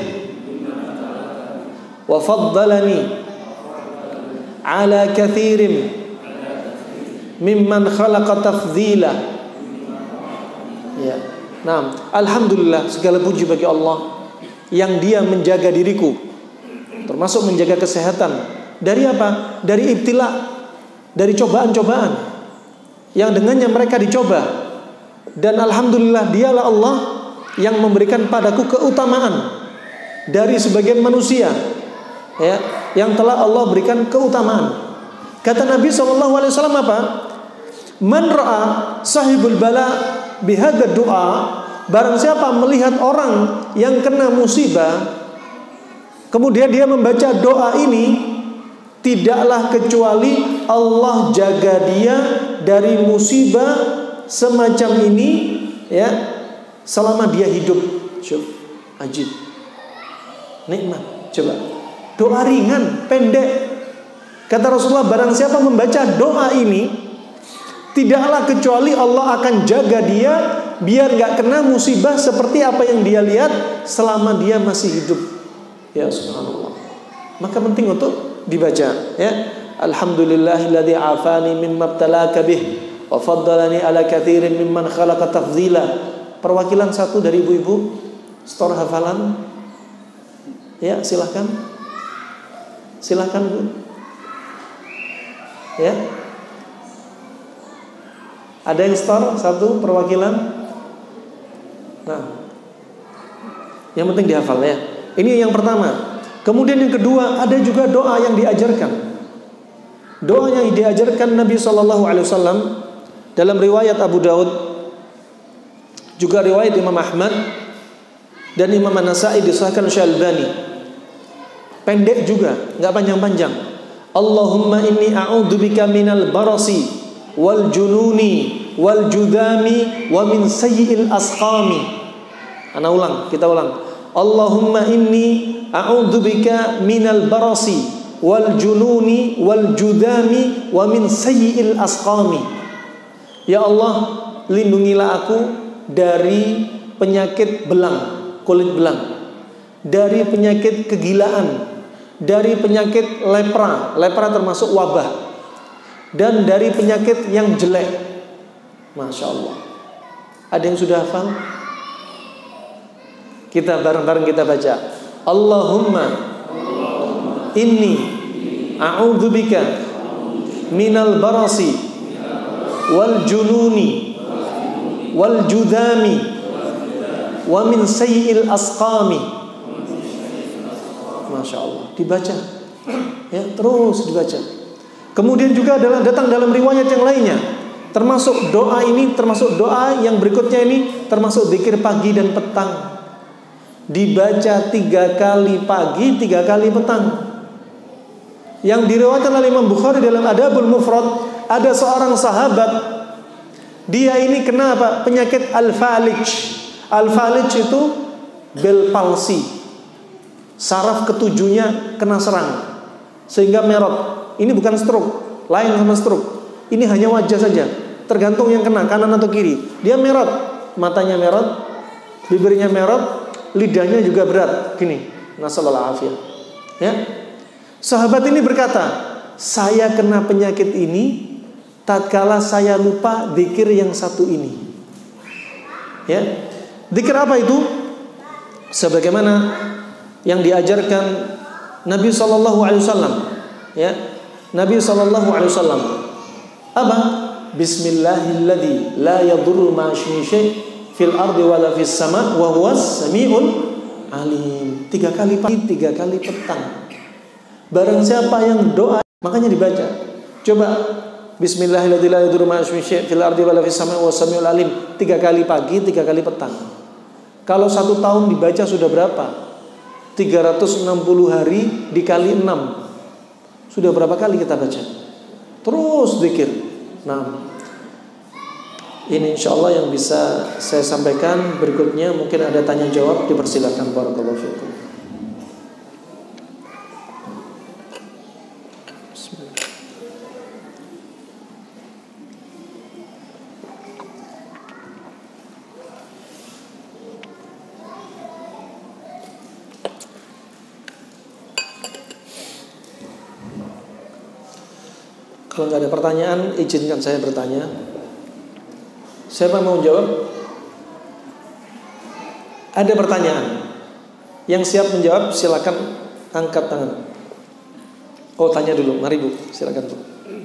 wa faddalani ala katsirin mimman khalaqa tafdhila. Ya. Nah, alhamdulillah segala puji bagi Allah yang Dia menjaga diriku, termasuk menjaga kesehatan dari apa? Dari ibtila, dari cobaan-cobaan yang dengannya mereka dicoba. Dan alhamdulillah Dialah Allah yang memberikan padaku keutamaan dari sebagian manusia, ya, yang telah Allah berikan keutamaan. Kata Nabi SAW apa? Man ra'a sahibul bala bihadza doa, barang siapa melihat orang yang kena musibah kemudian dia membaca doa ini, tidaklah kecuali Allah jaga dia dari musibah semacam ini, ya, selama dia hidup. Syuf, ajib, nikmat. Coba, doa ringan, pendek. Kata Rasulullah, barang siapa membaca doa ini, tidaklah kecuali Allah akan jaga dia biar gak kena musibah seperti apa yang dia lihat selama dia masih hidup. Ya subhanallah. Maka penting untuk dibaca, ya. Alhamdulillahilladzi afani mimma ibtalaka bih wa faddalani ala katsirin mimman khalaqa tafdhila. Perwakilan satu dari ibu-ibu store hafalan. Ya, silakan. Silakan Bu. Ya. Ada yang store satu perwakilan. Nah, yang penting dihafal ya. Ini yang pertama. Kemudian yang kedua, ada juga doa yang diajarkan. Doa yang diajarkan Nabi SAW dalam riwayat Abu Daud, juga riwayat Imam Ahmad dan Imam An-Nasa'i disahkan Syalbani. Pendek juga, nggak panjang-panjang. Allahumma inni a'udzubika minal barasi wal jununi wal judami wa min sayyi'il asqami. Ana ulang, kita ulang. Allahumma inni a'udzubika minal barasi wal jununi wal judami wa min sayyi'il asqami. Ya Allah, lindungilah aku dari penyakit belang, kulit belang, dari penyakit kegilaan, dari penyakit lepra. Lepra termasuk wabah. Dan dari penyakit yang jelek. Masya Allah. Ada yang sudah hafal? Kita bareng-bareng kita baca. Allahumma inni a'udzubika minal barasi wal jununi wal judami wa min sayyi'il asqami. Masya Allah. Dibaca, ya, terus dibaca. Kemudian juga datang dalam riwayat yang lainnya, termasuk doa ini, termasuk doa yang berikutnya ini, termasuk zikir pagi dan petang. Dibaca 3 kali pagi, 3 kali petang. Yang diriwayatkan oleh Imam Bukhari dalam Adabul Mufrad, ada seorang sahabat, dia ini kena apa? Penyakit al-falij. Al-falij itu bel palsi, saraf ketujuhnya kena serang sehingga merot. Ini bukan stroke, lain sama stroke. Ini hanya wajah saja, tergantung yang kena, kanan atau kiri. Dia merot, matanya merot, bibirnya merot, lidahnya juga berat, gini. Nasallallahu alaihi. Ya. Sahabat ini berkata, saya kena penyakit ini tatkala saya lupa zikir yang satu ini. Ya. Zikir apa itu? Sebagaimana yang diajarkan Nabi SAW. Ya. Nabi SAW apa? Bismillahilladzi la yadurru ma'asyihi syai' fil ardi wala fis sama' wa huwas samiul alim. 3 kali pagi, 3 kali petang. Barang siapa yang doa, makanya dibaca. Coba Bismillahilladzi la yadurru ma'asyihi syai' fil ardi wala fis sama' wa huwas samiul alim. 3 kali pagi, 3 kali petang. Kalau 1 tahun dibaca sudah berapa? 360 hari dikali 6. Sudah berapa kali kita baca? Terus zikir. Nah, Ini insyaallah yang bisa saya sampaikan. Berikutnya mungkin ada tanya jawab, dipersilakan. Barakallahu fikum. Kalau nggak ada pertanyaan, izinkan saya bertanya. Siapa mau jawab? Ada pertanyaan? Yang siap menjawab silakan angkat tangan. Oh, tanya dulu. Mari Bu, silakan Bu.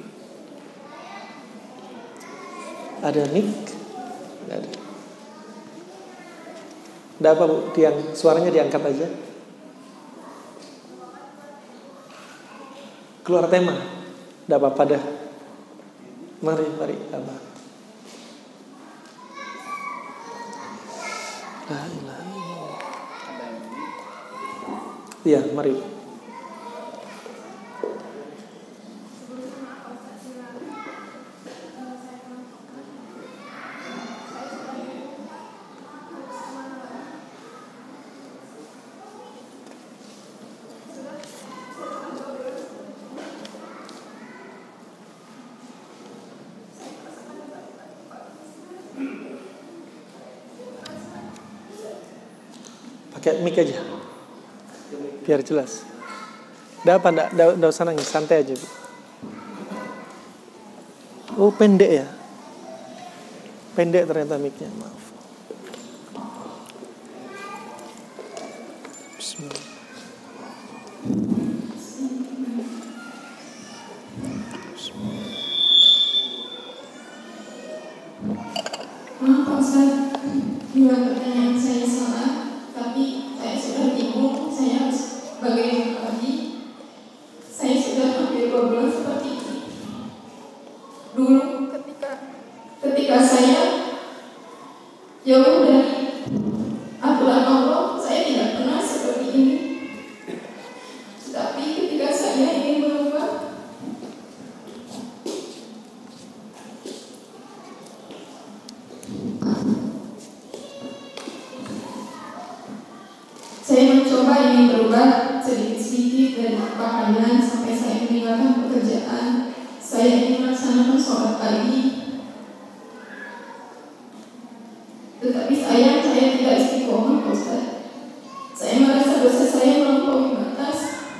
Ada mic? Nggak ada. Ada apa Bu? Suaranya diangkat aja. Keluar tema. Nggak apa-apa dah. Mari, apa? La ilaha illallah. Iya, mari. Pakai mic aja biar jelas. Nggak usah nangis, santai aja Bu. Oh, pendek ya. Pendek ternyata mic-nya, maaf. Bismillah. Maaf Pak Ustaz, bila pertanyaan saya salah, tapi saya sudah bingung, saya harus bagaimana lagi. Saya sudah hampir 2 bulan seperti ini. Dulu ketika saya jauh dari aturan Allah, saya tidak pernah seperti ini. Tapi ketika saya ingin berubah, saya mencoba ingin berubah sedikit-sedikit dari pakaian sampai saya meninggalkan pekerjaan. Saya ingin melaksanakan sholat pagi, tetapi saya tidak istiqomah Pak Ustaz. Saya merasa dosa saya melampaui batas.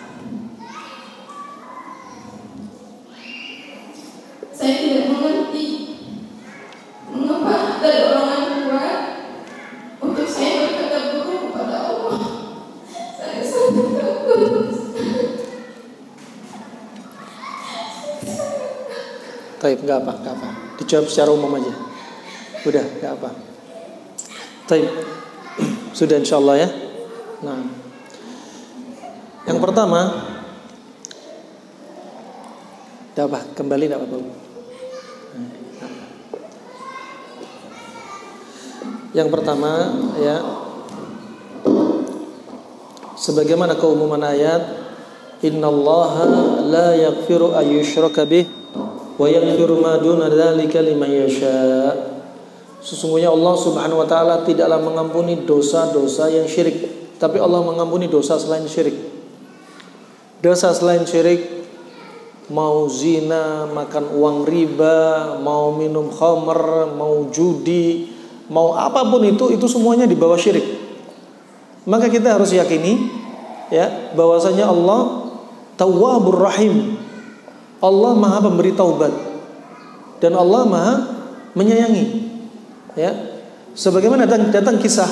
Saya tidak mengerti mengapa ada dorongan kuat untuk saya berkata buruk kepada Allah. Saya sangat takut. Taib, nggak apa. Dijawab secara umum aja. Udah, nggak apa. Taib, sudah insyaallah ya. Nah, yang pertama, nggak apa, kembali nggak apa-apa. Yang pertama ya, sebagaimana keumuman ayat, innallaha la yaghfiru ayyushraka bih wa yaghfiru ma duna dzalika liman yasha. Sesungguhnya Allah Subhanahu wa taala tidaklah mengampuni dosa-dosa yang syirik, tapi Allah mengampuni dosa selain syirik. Dosa selain syirik, mau zina, makan uang riba, mau minum khamr, mau judi, mau apapun itu semuanya di bawah syirik. Maka kita harus yakini ya bahwasanya Allah Tawwabur Rahim. Allah Maha pemberi taubat dan Allah Maha menyayangi. Ya, sebagaimana datang kisah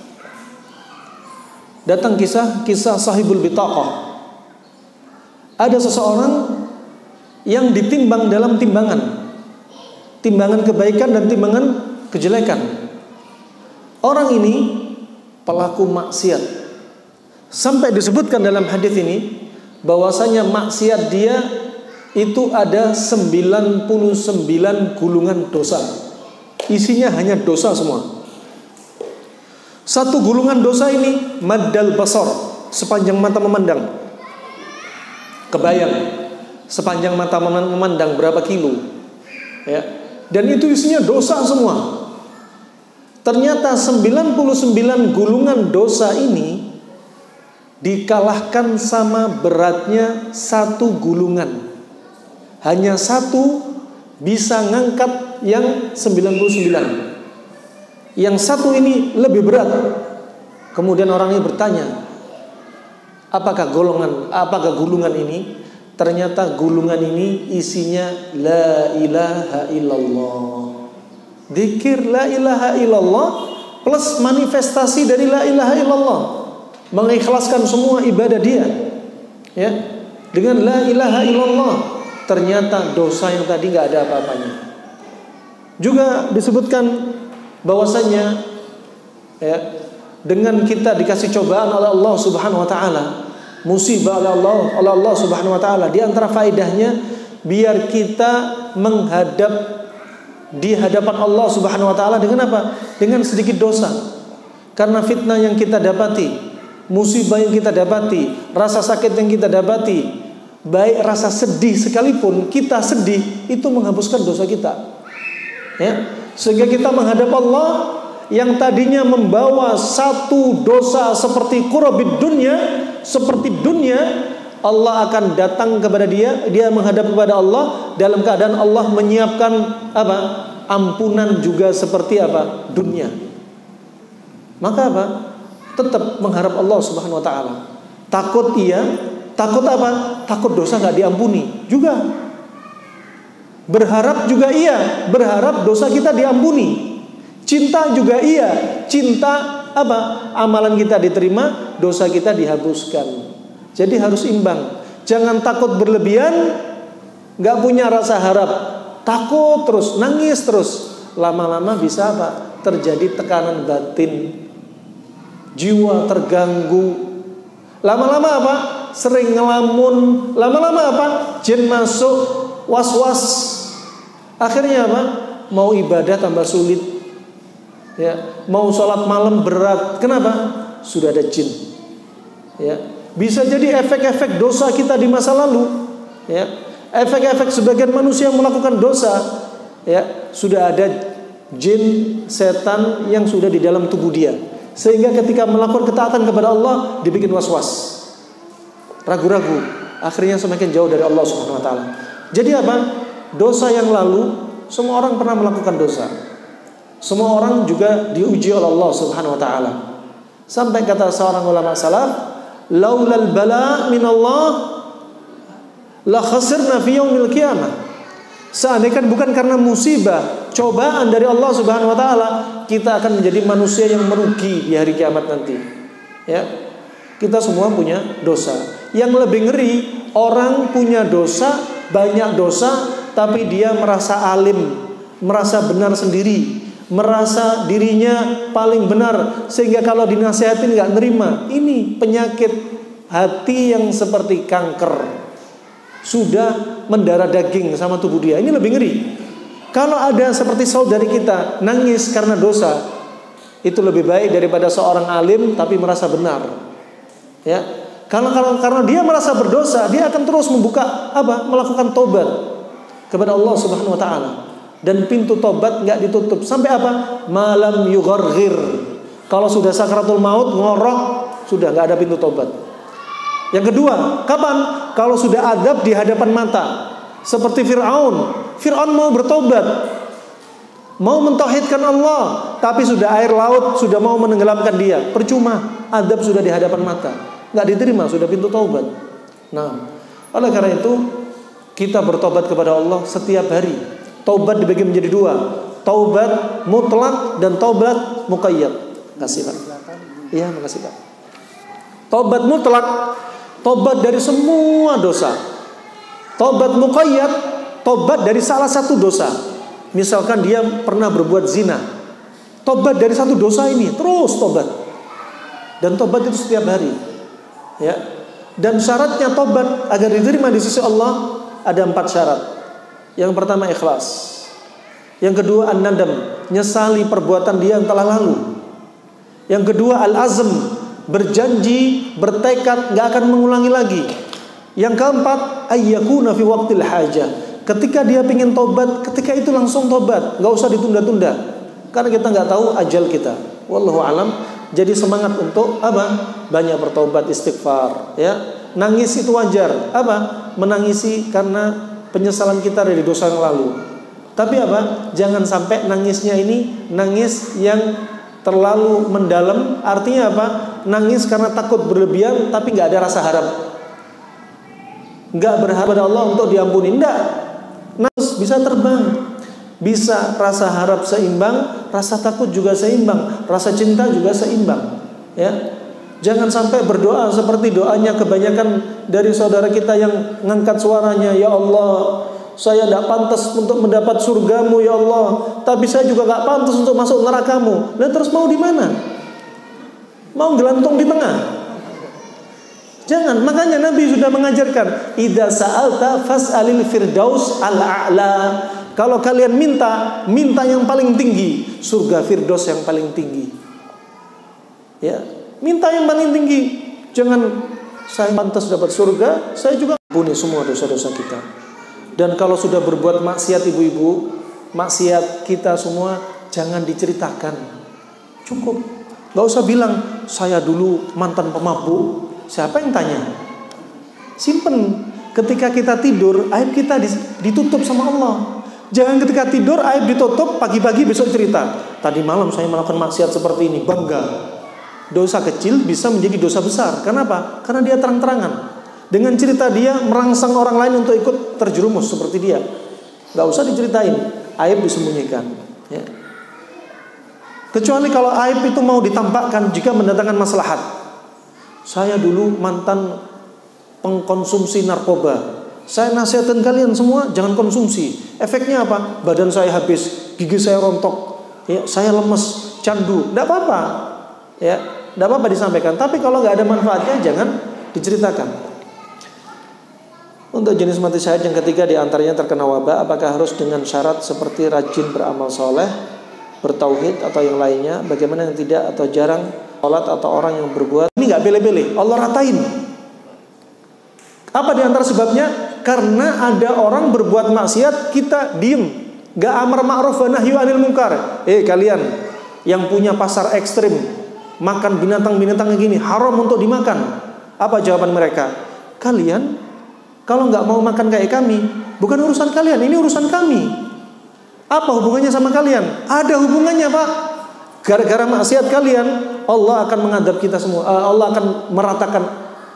sahibul bitaqah. Ada seseorang yang ditimbang dalam timbangan kebaikan dan timbangan kejelekan. Orang ini pelaku maksiat. Sampai disebutkan dalam hadis ini bahwasanya maksiat dia itu ada 99 gulungan dosa. Isinya hanya dosa semua. Satu gulungan dosa ini maddal basar, sepanjang mata memandang. Kebayang sepanjang mata memandang berapa kilo? Ya, Dan itu isinya dosa semua. Ternyata 99 gulungan dosa ini dikalahkan sama beratnya satu gulungan. Hanya satu bisa ngangkat yang 99. Yang satu ini lebih berat. Kemudian orang ini bertanya, apakah gulungan ini? Ternyata gulungan ini isinya la ilaha illallah. Dzikir la ilaha illallah plus manifestasi dari la ilaha illallah, mengikhlaskan semua ibadah dia, ya, dengan la ilaha illallah. Ternyata dosa yang tadi nggak ada apa-apanya. Juga disebutkan bahwasanya, ya, dengan kita dikasih cobaan oleh Allah Subhanahu wa taala, musibah oleh Allah Subhanahu wa taala, di antara faedahnya biar kita menghadap di hadapan Allah Subhanahu wa taala dengan apa? Dengan sedikit dosa. Karena fitnah yang kita dapati, musibah yang kita dapati, rasa sakit yang kita dapati, baik rasa sedih sekalipun kita sedih, itu menghapuskan dosa kita. Ya, sehingga kita menghadap Allah yang tadinya membawa satu dosa seperti qurabid dunya, seperti dunia, Allah akan datang kepada dia menghadap kepada Allah dalam keadaan Allah menyiapkan apa? Ampunan juga seperti apa? Dunia. Maka apa? Tetap mengharap Allah Subhanahu wa taala. Takut iya, takut apa? Takut dosa enggak diampuni juga. Berharap juga iya, berharap dosa kita diampuni. Cinta juga iya, cinta apa? Amalan kita diterima, dosa kita dihapuskan. Jadi harus imbang. Jangan takut berlebihan, gak punya rasa harap, takut terus, nangis terus. Lama-lama bisa apa? Terjadi tekanan batin, jiwa terganggu. Lama-lama apa? Sering ngelamun. Lama-lama apa? Jin masuk, was-was. Akhirnya apa? Mau ibadah tambah sulit, ya. Mau sholat malam berat. Kenapa? Sudah ada jin, ya. Bisa jadi efek-efek dosa kita di masa lalu, ya. Efek-efek sebagian manusia yang melakukan dosa, ya, sudah ada jin, setan yang sudah di dalam tubuh dia, sehingga ketika melakukan ketaatan kepada Allah dibikin was-was, ragu-ragu, akhirnya semakin jauh dari Allah Subhanahu wa taala. Jadi apa? Dosa yang lalu, semua orang pernah melakukan dosa. Semua orang juga diuji oleh Allah Subhanahu wa taala. Sampai kata seorang ulama salaf, laulal bala min Allah la khasirna fi yaumil qiyamah. Seandainya bukan karena musibah, cobaan dari Allah Subhanahu wa taala, kita akan menjadi manusia yang merugi di hari kiamat nanti. Ya. Kita semua punya dosa. Yang lebih ngeri, orang punya dosa, banyak dosa, tapi dia merasa alim, merasa benar sendiri, merasa dirinya paling benar, sehingga kalau dinasihatin nggak nerima. Ini penyakit hati yang seperti kanker, sudah mendarah daging sama tubuh dia. Ini lebih ngeri. Kalau ada seperti saudari kita nangis karena dosa, itu lebih baik daripada seorang alim tapi merasa benar, ya. Karena dia merasa berdosa, dia akan terus melakukan tobat kepada Allah Subhanahu wa taala. Dan pintu tobat nggak ditutup sampai apa? Malam yugharghir. Kalau sudah sakratul maut, ngorok, sudah nggak ada pintu tobat. Yang kedua, kapan? Kalau sudah adab di hadapan mata, seperti Fir'aun. Fir'aun mau bertobat, mau mentauhidkan Allah, tapi sudah air laut sudah mau menenggelamkan dia. Percuma, adab sudah di hadapan mata, nggak diterima, sudah pintu taubat. Nah, oleh karena itu kita bertobat kepada Allah setiap hari. Taubat dibagi menjadi dua, taubat mutlak dan taubat muqayyad. Makasih Pak. Iya, makasih Pak. Taubat mutlak, taubat dari semua dosa. Taubat muqayyad, taubat dari salah satu dosa. Misalkan dia pernah berbuat zina, taubat dari satu dosa ini, terus taubat. Dan taubat itu setiap hari, ya. Dan syaratnya taubat agar diterima di sisi Allah ada 4 syarat. Yang pertama ikhlas. Yang kedua an-nadam, nyesali perbuatan dia yang telah lalu. Yang kedua al-azm, berjanji, bertekad gak akan mengulangi lagi. Yang keempat ayyakuna fi waqtil hajah, Ketika dia ingin tobat, ketika itu langsung tobat, nggak usah ditunda-tunda. Karena kita nggak tahu ajal kita. Wallahu alam. Jadi semangat untuk apa? Banyak bertobat, istighfar. Ya, nangis itu wajar. Apa? Menangisi karena penyesalan kita dari dosa yang lalu. Tapi apa? Jangan sampai nangisnya ini nangis yang terlalu mendalam. Artinya apa? Nangis karena takut berlebihan, tapi nggak ada rasa harap. Nggak berharap pada Allah untuk diampuni. Nggak. Nafs bisa terbang, bisa rasa harap seimbang, rasa takut juga seimbang, rasa cinta juga seimbang. Ya, jangan sampai berdoa seperti doanya kebanyakan dari saudara kita yang ngangkat suaranya, ya Allah, saya tidak pantas untuk mendapat surgamu ya Allah, tapi saya juga nggak pantas untuk masuk nerakamu. Nah terus mau di mana? Mau gelantung di tengah? Jangan, makanya Nabi sudah mengajarkan, idza sa'alta fas'alil firdaus al-a'la. Kalau kalian minta, minta yang paling tinggi, surga firdaus yang paling tinggi. Ya, minta yang paling tinggi. Jangan saya pantas dapat surga, saya juga ampuni semua dosa-dosa kita. Dan kalau sudah berbuat maksiat ibu-ibu, maksiat kita semua jangan diceritakan. Cukup. Gak usah bilang saya dulu mantan pemabuk. Siapa yang tanya? Simpen. Ketika kita tidur, aib kita ditutup sama Allah. Jangan ketika tidur aib ditutup, pagi-pagi besok cerita, tadi malam saya melakukan maksiat seperti ini. Bangga. Dosa kecil bisa menjadi dosa besar. Kenapa? Karena dia terang-terangan. Dengan cerita dia merangsang orang lain untuk ikut terjerumus seperti dia. Gak usah diceritain, aib disembunyikan. Ya. Kecuali kalau aib itu mau ditampakkan jika mendatangkan maslahat. Saya dulu mantan pengkonsumsi narkoba. Saya nasihatkan kalian semua jangan konsumsi. Efeknya apa? Badan saya habis, gigi saya rontok, ya, saya lemes, candu. Tidak apa-apa, ya, tidak apa-apa disampaikan. Tapi kalau nggak ada manfaatnya jangan diceritakan. Untuk jenis mati syahid yang ketiga diantaranya terkena wabah, apakah harus dengan syarat seperti rajin beramal soleh, bertauhid atau yang lainnya? Bagaimana yang tidak atau jarang sholat atau orang yang berbuat ini nggak bele-bele, Allah ratain. Apa diantara sebabnya? Karena ada orang berbuat maksiat kita diem, nggak amar ma'ruf wa nahyu anil munkar. Kalian yang punya pasar ekstrim, makan binatang-binatang gini haram untuk dimakan. Apa jawaban mereka? Kalian kalau nggak mau makan kayak kami, bukan urusan kalian, ini urusan kami. Apa hubungannya sama kalian? Ada hubungannya, Pak. Gara-gara maksiat kalian, Allah akan mengadab kita semua. Allah akan meratakan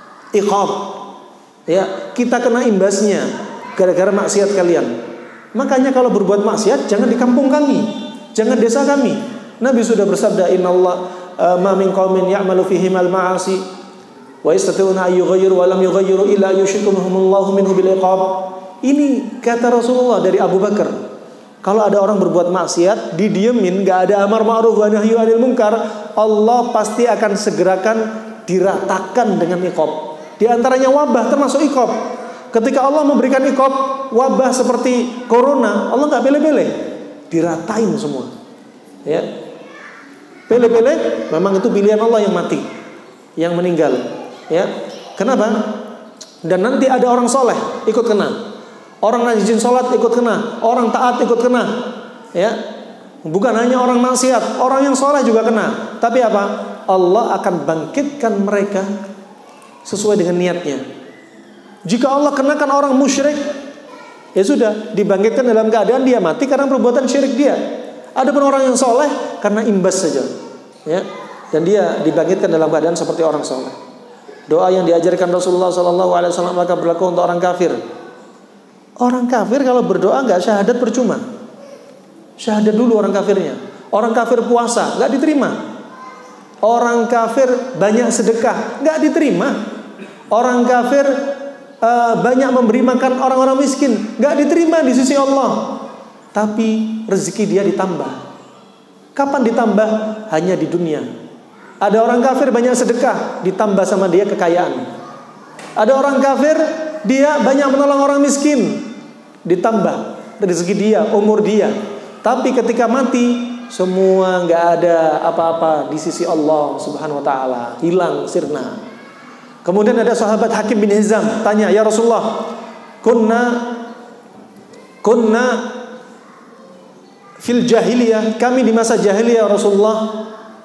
iqab. Ya, kita kena imbasnya gara-gara maksiat kalian. Makanya kalau berbuat maksiat jangan di kampung kami, jangan desa kami. Nabi sudah bersabda, "Innallah ma min qaumin ya'malu fihim al-ma'asi wa yastati'una ay yughayyiru wa lam yughayyiru illa yushrikumullahu minhu bil iqab." Ini kata Rasulullah dari Abu Bakar. Kalau ada orang berbuat maksiat, didiemin, gak ada amar ma'ruf wa nahyu anil munkar, Allah pasti akan segerakan diratakan dengan iqab. Di antaranya wabah termasuk iqab. Ketika Allah memberikan iqab, wabah seperti corona, Allah gak bele-bele, diratain semua. Ya, bele-bele, memang itu pilihan Allah yang mati, yang meninggal. Ya, kenapa? Dan nanti ada orang soleh ikut kena. Orang rajin sholat ikut kena, orang taat ikut kena, ya. Bukan hanya orang maksiat, orang yang soleh juga kena. Tapi apa? Allah akan bangkitkan mereka sesuai dengan niatnya. Jika Allah kenakan orang musyrik, ya sudah, dibangkitkan dalam keadaan dia mati karena perbuatan syirik dia. Adapun orang yang soleh karena imbas saja, ya. Dan dia dibangkitkan dalam keadaan seperti orang soleh. Doa yang diajarkan Rasulullah SAW maka berlaku untuk orang kafir. Orang kafir kalau berdoa nggak syahadat percuma. Syahadat dulu orang kafirnya. Orang kafir puasa nggak diterima. Orang kafir banyak sedekah nggak diterima. Orang kafir banyak memberi makan orang-orang miskin nggak diterima di sisi Allah. Tapi rezeki dia ditambah. Kapan ditambah? Hanya di dunia. Ada orang kafir banyak sedekah, ditambah sama dia kekayaan. Ada orang kafir dia banyak menolong orang miskin, ditambah rezeki dia, umur dia. Tapi ketika mati, semua nggak ada apa-apa di sisi Allah Subhanahu Wa Taala, hilang sirna. Kemudian ada sahabat Hakim bin Hizam tanya, ya Rasulullah, kunna kunna fil jahiliyah, kami di masa jahiliyah Rasulullah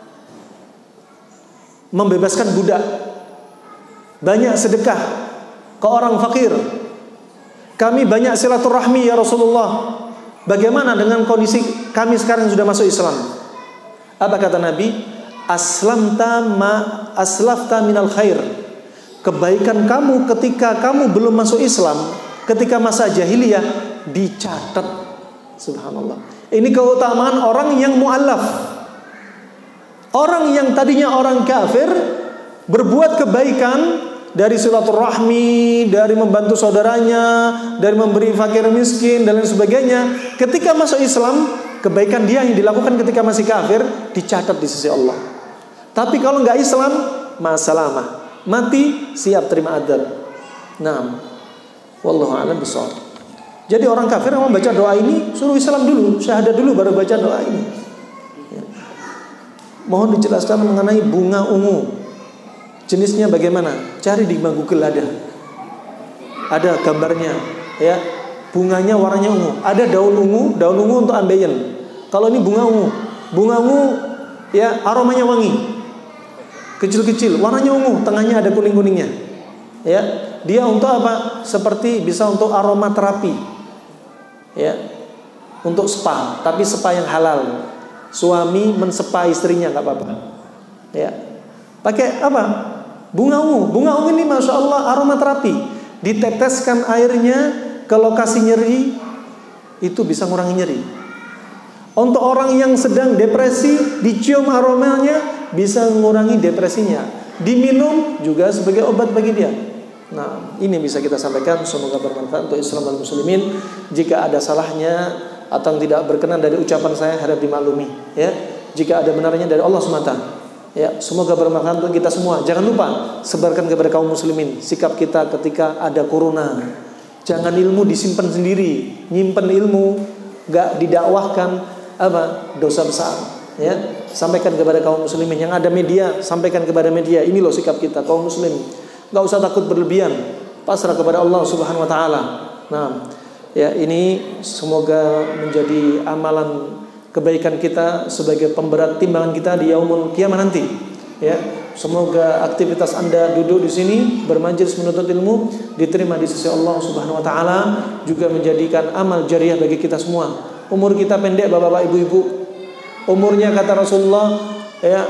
membebaskan budak, banyak sedekah ke orang fakir, kami banyak silaturahmi ya Rasulullah. Bagaimana dengan kondisi kami sekarang sudah masuk Islam? Apa kata Nabi? Aslamta ma aslafta minal khair. Kebaikan kamu ketika kamu belum masuk Islam, ketika masa jahiliyah dicatat. Subhanallah. Ini keutamaan orang yang mu'allaf. Orang yang tadinya orang kafir berbuat kebaikan dari silaturahmi, dari membantu saudaranya, dari memberi fakir miskin dan lain sebagainya. Ketika masuk Islam, kebaikan dia yang dilakukan ketika masih kafir dicatat di sisi Allah. Tapi kalau nggak Islam, masalah mati siap terima adzab. Naam. Wallahu a'lam bishawab. Jadi orang kafir yang membaca doa ini suruh Islam dulu, syahadat dulu baru baca doa ini. Ya. Mohon dijelaskan mengenai bunga ungu. Jenisnya bagaimana? Cari di Google ada gambarnya. Ya, bunganya warnanya ungu. Ada daun ungu untuk ambeien. Kalau ini bunga ungu ya aromanya wangi. Kecil-kecil, warnanya ungu, tengahnya ada kuning-kuningnya. Ya, dia untuk apa? Seperti bisa untuk aroma terapi. Ya. Untuk spa, tapi spa yang halal. Suami menspa istrinya enggak apa-apa. Ya. Pakai apa? Bunga ungu. Bunga ungu ini Masya Allah aroma terapi. Diteteskan airnya ke lokasi nyeri, itu bisa ngurangi nyeri. Untuk orang yang sedang depresi, dicium aromanya bisa mengurangi depresinya. Diminum juga sebagai obat bagi dia. Nah, ini bisa kita sampaikan, semoga bermanfaat untuk Islam dan muslimin. Jika ada salahnya atau tidak berkenan dari ucapan saya, harap dimaklumi ya. Jika ada benarnya dari Allah semata. Ya, semoga bermanfaat untuk kita semua. Jangan lupa sebarkan kepada kaum muslimin sikap kita ketika ada corona. Jangan ilmu disimpan sendiri, nyimpen ilmu enggak didakwahkan apa? Dosa besar. Ya, sampaikan kepada kaum muslimin. Yang ada media, sampaikan kepada media. Ini loh sikap kita kaum muslim. Enggak usah takut berlebihan. Pasrah kepada Allah Subhanahu wa taala. Nah, ya ini semoga menjadi amalan kebaikan kita sebagai pemberat timbangan kita di yaumul kiamah nanti. Ya, semoga aktivitas Anda duduk di sini bermajelis menuntut ilmu diterima di sisi Allah Subhanahu wa taala, juga menjadikan amal jariah bagi kita semua. Umur kita pendek Bapak-bapak, Ibu-ibu. Umurnya kata Rasulullah ya,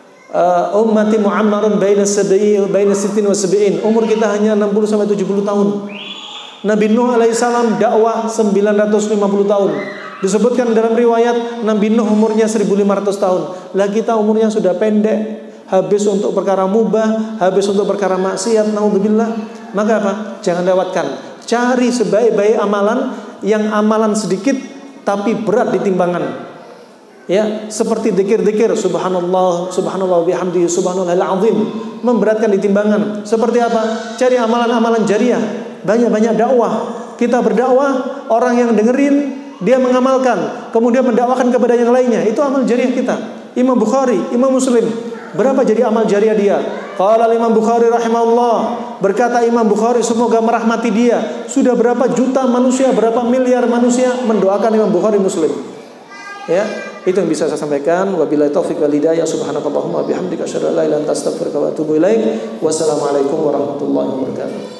ummati mu'ammarun baina 60 wa 70. Umur kita hanya 60 sampai 70 tahun. Nabi Nuh alaihissalam dakwah 950 tahun. Disebutkan dalam riwayat Nabi Nuh umurnya 1500 tahun. Lah kita umurnya sudah pendek, habis untuk perkara mubah, habis untuk perkara maksiat, naudzubillah. Maka apa? Jangan lewatkan. Cari sebaik-baik amalan yang amalan sedikit tapi berat di timbangan. Ya, seperti zikir-zikir subhanallah, subhanallah bihamdihi, subhanallahil azim, memberatkan di timbangan. Seperti apa? Cari amalan-amalan jariah. Banyak-banyak dakwah. Kita berdakwah, orang yang dengerin, dia mengamalkan, kemudian mendakwakan kepada yang lainnya. Itu amal jariah kita. Imam Bukhari, Imam Muslim, berapa jadi amal jariah dia? Qala Imam Bukhari rahimahullah, berkata Imam Bukhari semoga merahmati dia, sudah berapa juta manusia, berapa miliar manusia mendoakan Imam Bukhari Muslim. Ya, itu yang bisa saya sampaikan. Wabillahi taufiq wal hidayah. Subhanakallahumma wa bihamdika asyhadu an la ilaha illa anta astaghfiruka wa atubu ilaik. Wassalamualaikum warahmatullahi wabarakatuh.